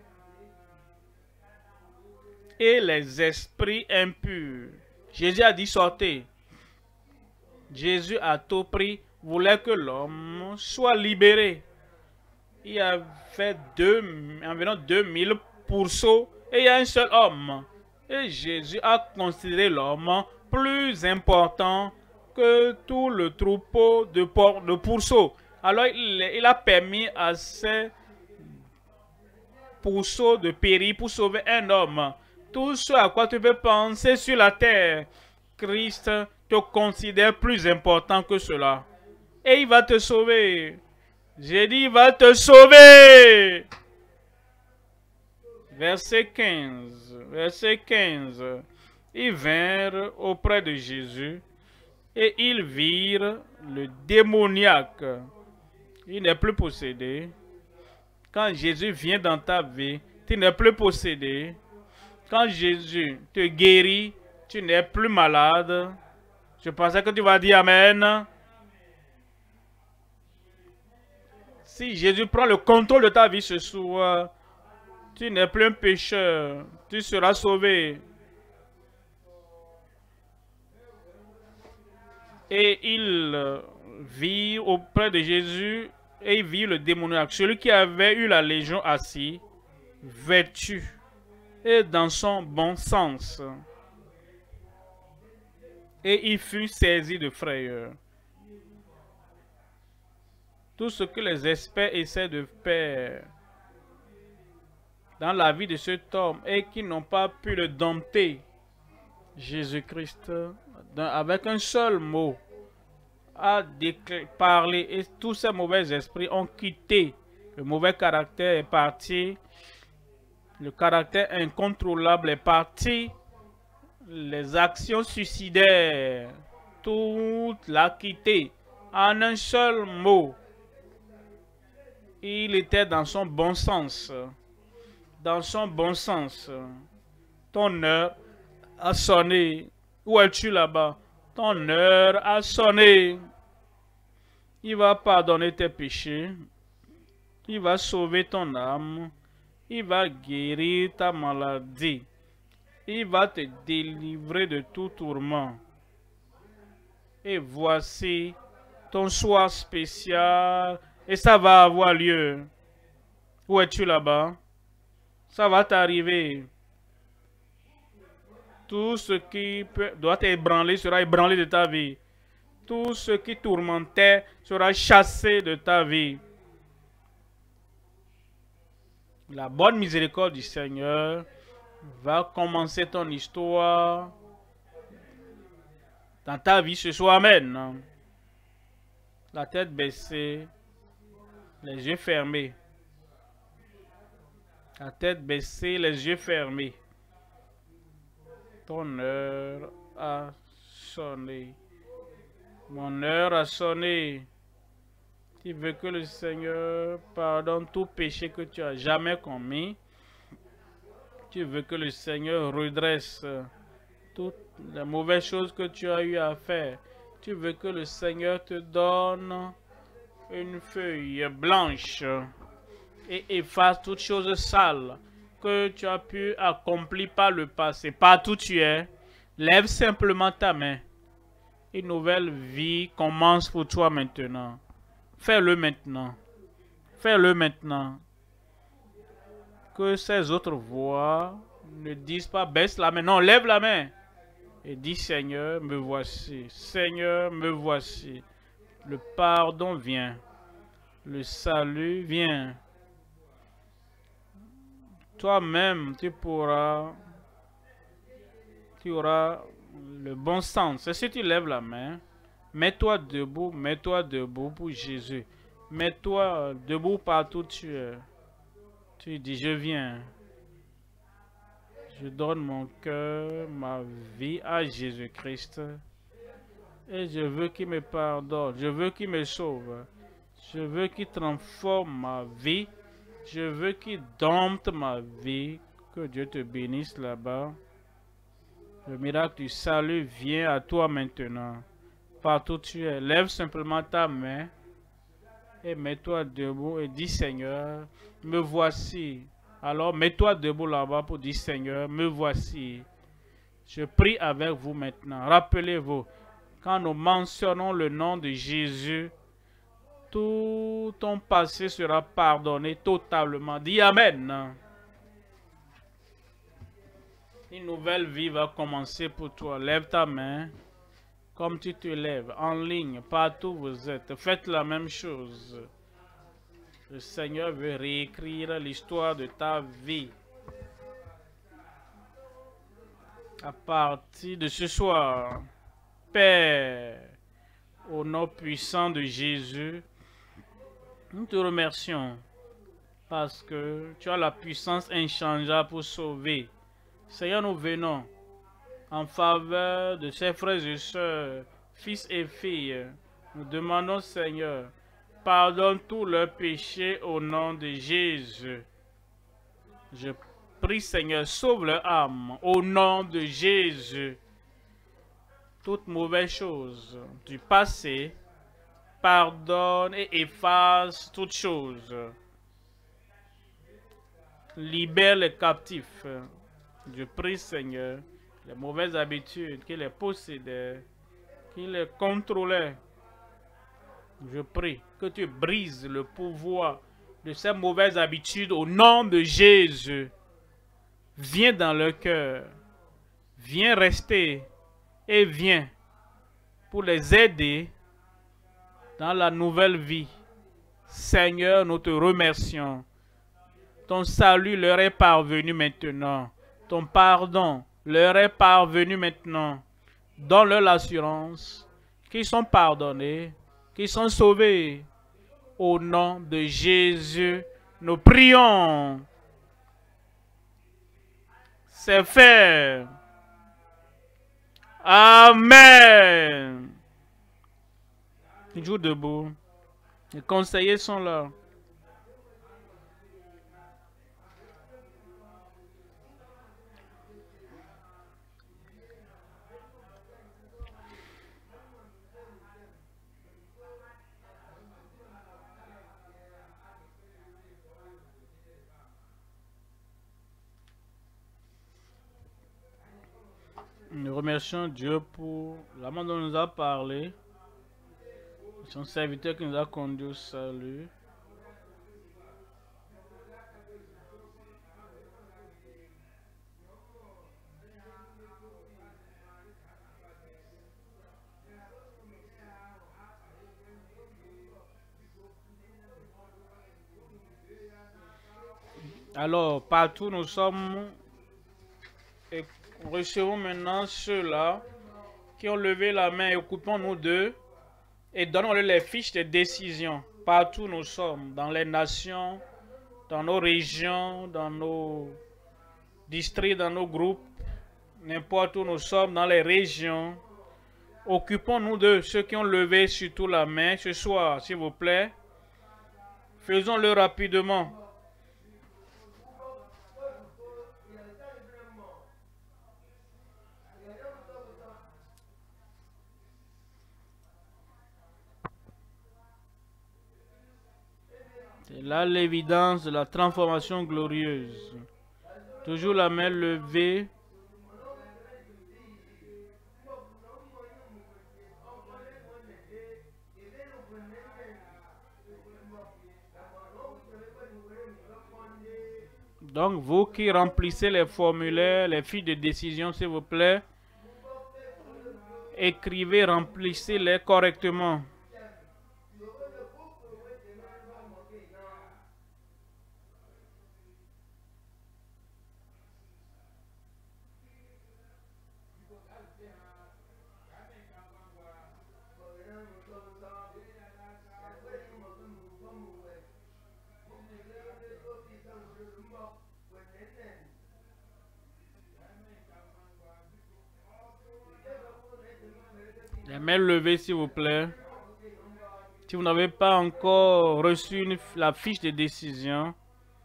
Et les esprits impurs. Jésus a dit sortez. Jésus à tout prix voulait que l'homme soit libéré. Il y avait deux, environ deux mille pourceaux Et il y a un seul homme. Et Jésus a considéré l'homme plus important que tout le troupeau de, por de pourceaux. Alors il, il a permis à ces pourceaux de périr pour sauver un homme. Tout ce à quoi tu peux penser sur la terre, Christ te considère plus important que cela. Et il va te sauver. J'ai dit, il va te sauver. Verset quinze. Verset quinze. Ils vinrent auprès de Jésus et ils virent le démoniaque. Il n'est plus possédé. Quand Jésus vient dans ta vie, tu n'es plus possédé. Quand Jésus te guérit, tu n'es plus malade. Je pensais que tu vas dire Amen. Si Jésus prend le contrôle de ta vie ce soir, tu n'es plus un pécheur. Tu seras sauvé. Et il vit auprès de Jésus et il vit le démoniaque. Celui qui avait eu la légion assis, vêtu et dans son bon sens. Et il fut saisi de frayeur. Tout ce que les experts essaient de faire dans la vie de cet homme et qui n'ont pas pu le dompter, Jésus-Christ, avec un seul mot, a parlé et tous ces mauvais esprits ont quitté. Le mauvais caractère est parti. Le caractère incontrôlable est parti. Les actions suicidaires, tout l'a quitté. En un seul mot, il était dans son bon sens. Dans son bon sens. Ton heure a sonné. Où es-tu là-bas? Ton heure a sonné. Il va pardonner tes péchés. Il va sauver ton âme. Il va guérir ta maladie. Il va te délivrer de tout tourment. Et voici ton soir spécial. Et ça va avoir lieu. Où es-tu là-bas? Ça va t'arriver. Tout ce qui peut, doit t'ébranler sera ébranlé de ta vie. Tout ce qui tourmentait sera chassé de ta vie. La bonne miséricorde du Seigneur va commencer ton histoire dans ta vie ce soir. Amen. La tête baissée, les yeux fermés. La tête baissée, les yeux fermés. Ton heure a sonné. Mon heure a sonné. Tu veux que le Seigneur pardonne tout péché que tu as jamais commis. Tu veux que le Seigneur redresse toutes les mauvaises choses que tu as eu à faire. Tu veux que le Seigneur te donne une feuille blanche et efface toutes choses sales que tu as pu accomplir par le passé. Partout où tu es, lève simplement ta main. Une nouvelle vie commence pour toi maintenant. Fais-le maintenant. Fais-le maintenant. Que ces autres voix ne disent pas baisse la main. Non, lève la main. Et dis Seigneur, me voici. Seigneur, me voici. Le pardon vient. Le salut vient. Toi-même, tu pourras, tu auras le bon sens. Et si tu lèves la main, mets-toi debout, mets-toi debout pour Jésus. Mets-toi debout partout où tu es. Tu dis, je viens. Je donne mon cœur, ma vie à Jésus-Christ. Et je veux qu'il me pardonne. Je veux qu'il me sauve. Je veux qu'il transforme ma vie. Je veux qu'il dompte ma vie. Que Dieu te bénisse là-bas. Le miracle du salut vient à toi maintenant. Partout où tu es, lève simplement ta main et mets-toi debout et dis Seigneur, me voici. Alors mets-toi debout là-bas pour dire Seigneur, me voici. Je prie avec vous maintenant. Rappelez-vous, quand nous mentionnons le nom de Jésus, tout ton passé sera pardonné totalement. Dis Amen. Une nouvelle vie va commencer pour toi. Lève ta main comme tu te lèves, en ligne, partout où vous êtes. Faites la même chose. Le Seigneur veut réécrire l'histoire de ta vie. À partir de ce soir, Père, au nom puissant de Jésus, nous te remercions parce que tu as la puissance inchangeable pour sauver. Seigneur, nous venons en faveur de ces frères et sœurs, fils et filles. Nous demandons, Seigneur, pardonne tous leurs péchés au nom de Jésus. Je prie, Seigneur, sauve leur âme au nom de Jésus. Toute mauvaise chose du passé, pardonne et efface toutes choses. Libère les captifs. Je prie, Seigneur, les mauvaises habitudes qui les possédaient, qui les contrôlaient. Je prie que tu brises le pouvoir de ces mauvaises habitudes au nom de Jésus. Viens dans leur cœur. Viens rester et viens pour les aider dans la nouvelle vie. Seigneur, nous te remercions. Ton salut leur est parvenu maintenant. Ton pardon leur est parvenu maintenant. Donne-leur l'assurance qu'ils sont pardonnés, qu'ils sont sauvés. Au nom de Jésus, nous prions. C'est fait. Amen. Toujours debout. Les conseillers sont là. Nous remercions Dieu pour la main dont il nous a parlé. Son serviteur qui nous a conduit au salut. Alors, partout nous sommes et recevons maintenant ceux-là qui ont levé la main et occupons-nous d'eux et donnons-leur les fiches de décision. Partout nous sommes, dans les nations, dans nos régions, dans nos districts, dans nos groupes, n'importe où nous sommes, dans les régions. Occupons-nous de ceux qui ont levé surtout la main ce soir, s'il vous plaît. Faisons-le rapidement. C'est là l'évidence de la transformation glorieuse. Toujours la main levée. Donc, vous qui remplissez les formulaires, les fiches de décision, s'il vous plaît, écrivez, remplissez-les correctement. Les mains levées, s'il vous plaît. Si vous n'avez pas encore reçu une, la fiche de décision,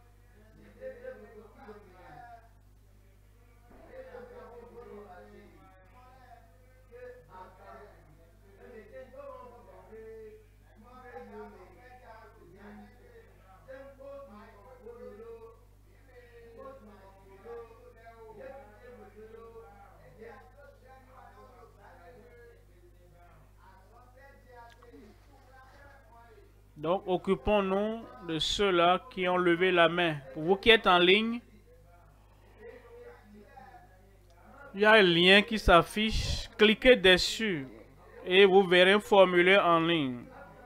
donc, occupons-nous de ceux-là qui ont levé la main. Pour vous qui êtes en ligne, Il y a un lien qui s'affiche. Cliquez dessus et vous verrez un formulaire en ligne.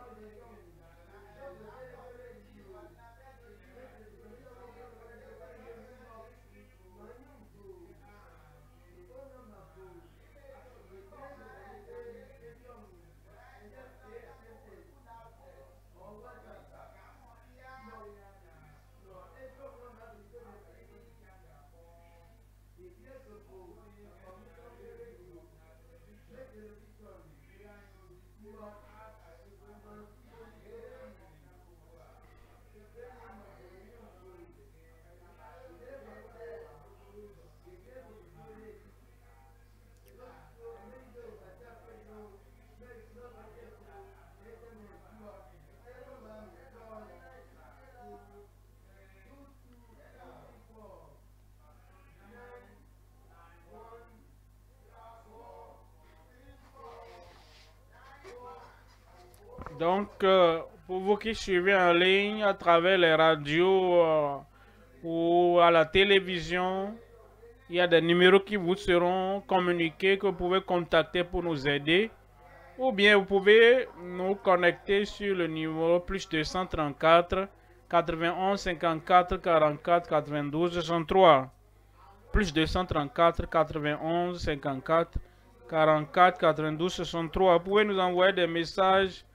Donc, euh, pour vous qui suivez en ligne à travers les radios euh, ou à la télévision, il y a des numéros qui vous seront communiqués que vous pouvez contacter pour nous aider. Ou bien vous pouvez nous connecter sur le numéro plus deux cent trente-quatre, quatre-vingt-onze, cinquante-quatre, quarante-quatre, quatre-vingt-douze, soixante-trois. Plus deux cent trente-quatre, quatre-vingt-onze, cinquante-quatre, quarante-quatre, quatre-vingt-douze, soixante-trois. Vous pouvez nous envoyer des messages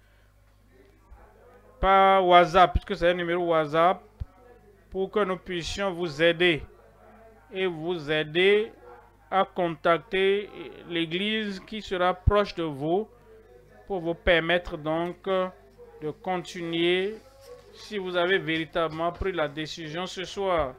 par WhatsApp, puisque c'est un numéro WhatsApp, pour que nous puissions vous aider et vous aider à contacter l'église qui sera proche de vous pour vous permettre donc de continuer si vous avez véritablement pris la décision ce soir.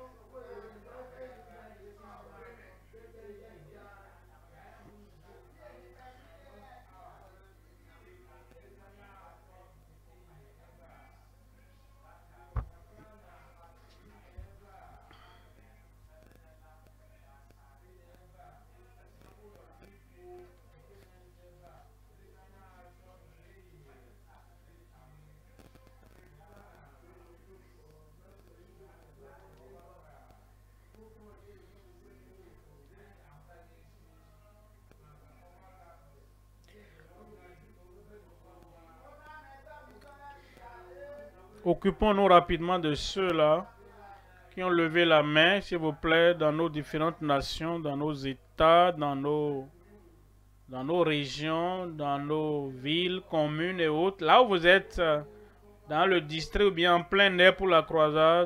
Occupons-nous rapidement de ceux-là qui ont levé la main, s'il vous plaît, dans nos différentes nations, dans nos États, dans nos, dans nos régions, dans nos villes, communes et autres. Là où vous êtes, dans le district ou bien en plein air pour la croisade,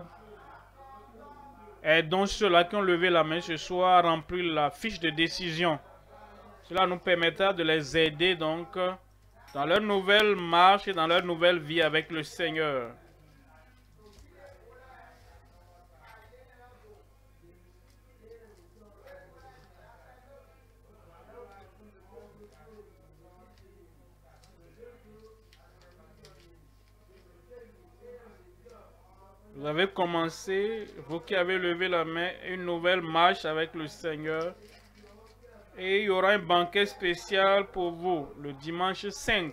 aidons ceux-là qui ont levé la main ce soir à remplir la fiche de décision. Cela nous permettra de les aider donc dans leur nouvelle marche et dans leur nouvelle vie avec le Seigneur. Vous avez commencé, vous qui avez levé la main, une nouvelle marche avec le Seigneur. Et il y aura un banquet spécial pour vous le dimanche cinq.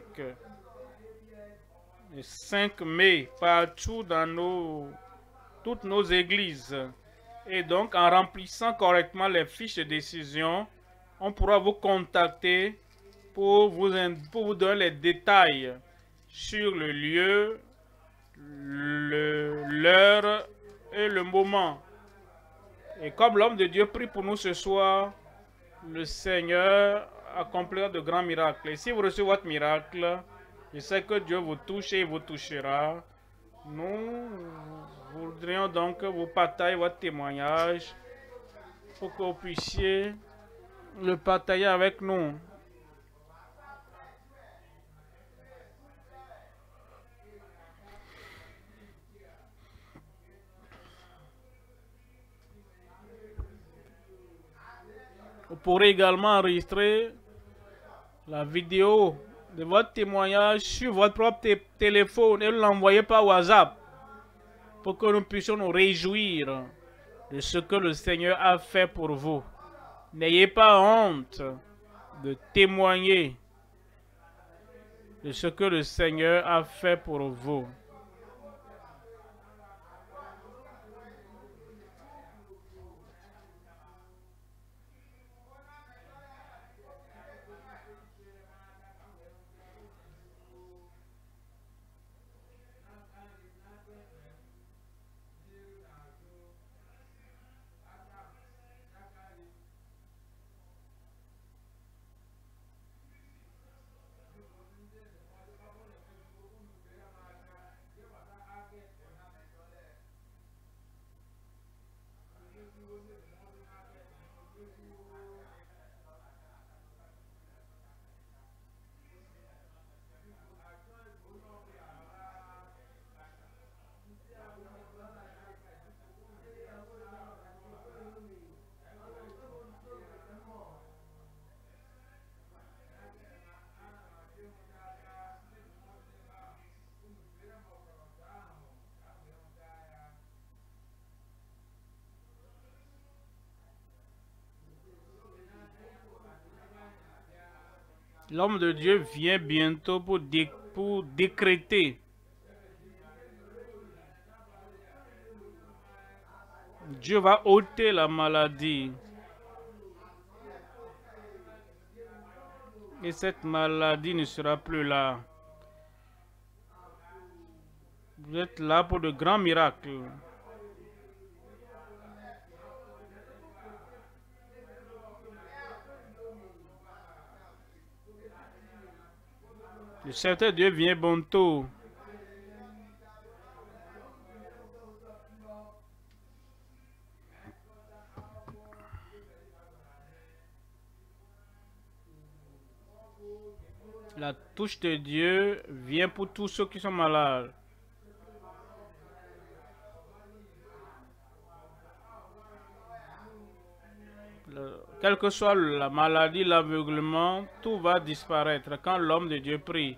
Le cinq mai, partout dans nos, toutes nos églises. Et donc, en remplissant correctement les fiches de décision, on pourra vous contacter pour vous, pour vous donner les détails sur le lieu, l'heure et le moment. Et comme l'homme de Dieu prie pour nous ce soir, le Seigneur accomplira de grands miracles. Et si vous recevez votre miracle, je sais que Dieu vous touche et vous touchera. Nous voudrions donc vous partager votre témoignage pour que vous puissiez le partager avec nous. Vous pourrez également enregistrer la vidéo de votre témoignage sur votre propre téléphone et l'envoyer par WhatsApp pour que nous puissions nous réjouir de ce que le Seigneur a fait pour vous. N'ayez pas honte de témoigner de ce que le Seigneur a fait pour vous. L'homme de Dieu vient bientôt pour, dé, pour décréter. Dieu va ôter la maladie. Et cette maladie ne sera plus là. Vous êtes là pour de grands miracles. Le certain Dieu vient bientôt. La touche de Dieu vient pour tous ceux qui sont malades. Le, quelle que soit la maladie, l'aveuglement, tout va disparaître quand l'homme de Dieu prie.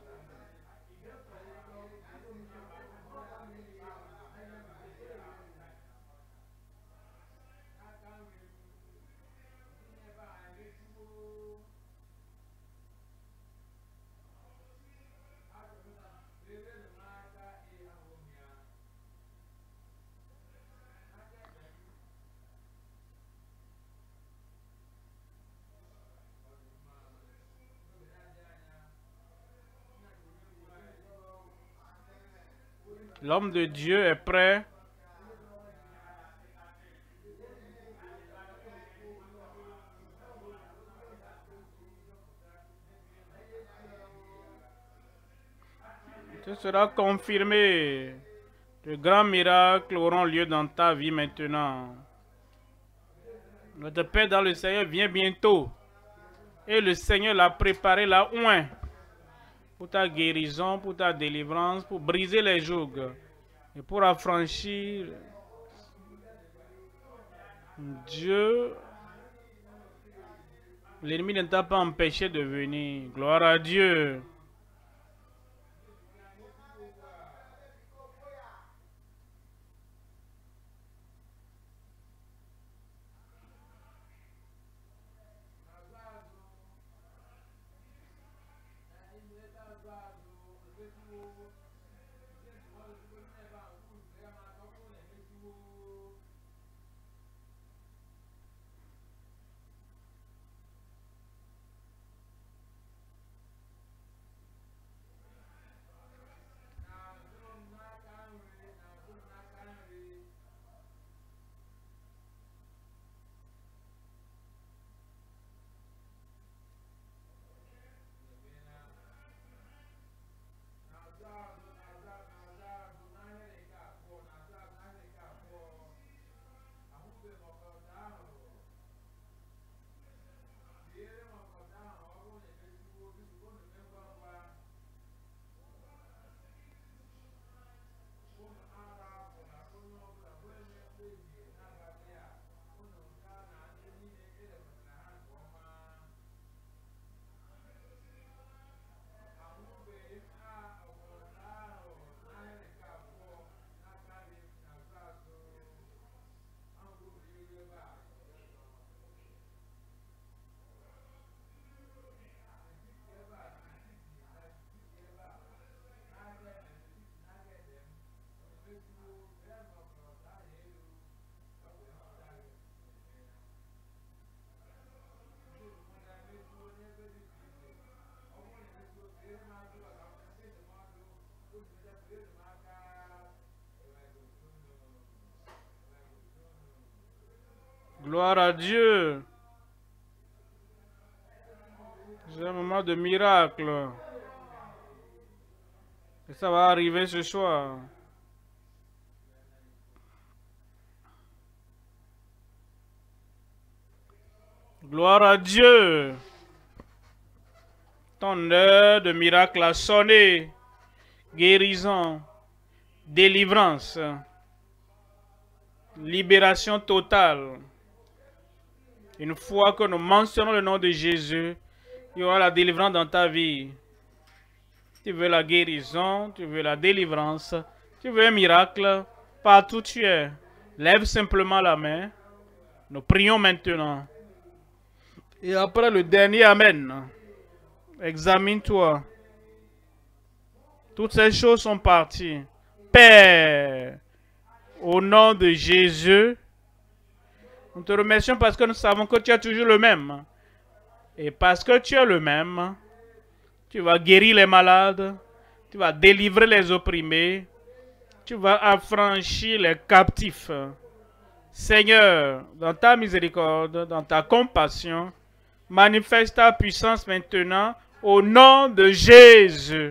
L'homme de Dieu est prêt. Ce sera confirmé. De grands miracles auront lieu dans ta vie maintenant. Notre Père dans le Seigneur vient bientôt. Et le Seigneur l'a préparé, l'a oint. Pour ta guérison, pour ta délivrance, pour briser les jougs. Et pour affranchir. Dieu, l'ennemi ne t'a pas empêché de venir. Gloire à Dieu. Gloire à Dieu. C'est un moment de miracle. Et ça va arriver ce soir. Gloire à Dieu. Ton heure de miracle a sonné. Guérison, délivrance, libération totale. Une fois que nous mentionnons le nom de Jésus, il y aura la délivrance dans ta vie. Tu veux la guérison, tu veux la délivrance, tu veux un miracle, partout où tu es. Lève simplement la main. Nous prions maintenant. Et après le dernier Amen, examine-toi. Toutes ces choses sont parties. Père, au nom de Jésus, nous te remercions parce que nous savons que tu es toujours le même. Et parce que tu es le même, tu vas guérir les malades, tu vas délivrer les opprimés, tu vas affranchir les captifs. Seigneur, dans ta miséricorde, dans ta compassion, manifeste ta puissance maintenant au nom de Jésus.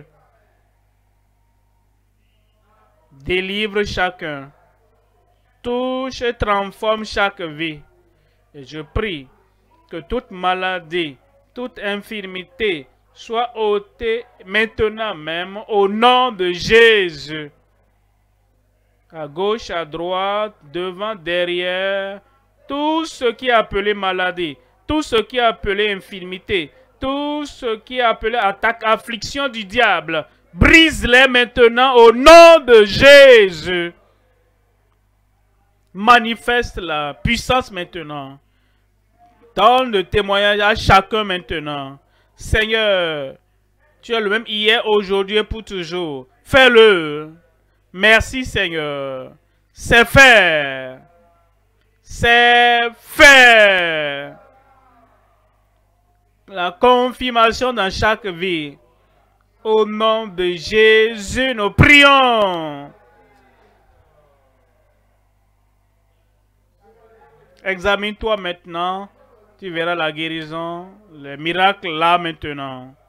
Délivre chacun. Touche et transforme chaque vie. Et je prie que toute maladie, toute infirmité soit ôtée maintenant même au nom de Jésus. À gauche, à droite, devant, derrière, tout ce qui est appelé maladie, tout ce qui est appelé infirmité, tout ce qui est appelé attaque, affliction du diable, brise-les maintenant au nom de Jésus. Manifeste la puissance maintenant. Donne le témoignage à chacun maintenant. Seigneur, tu es le même hier, aujourd'hui et pour toujours. Fais-le. Merci Seigneur. C'est fait. C'est fait. La confirmation dans chaque vie. Au nom de Jésus, nous prions. Examine-toi maintenant. Tu verras la guérison, le miracle là maintenant.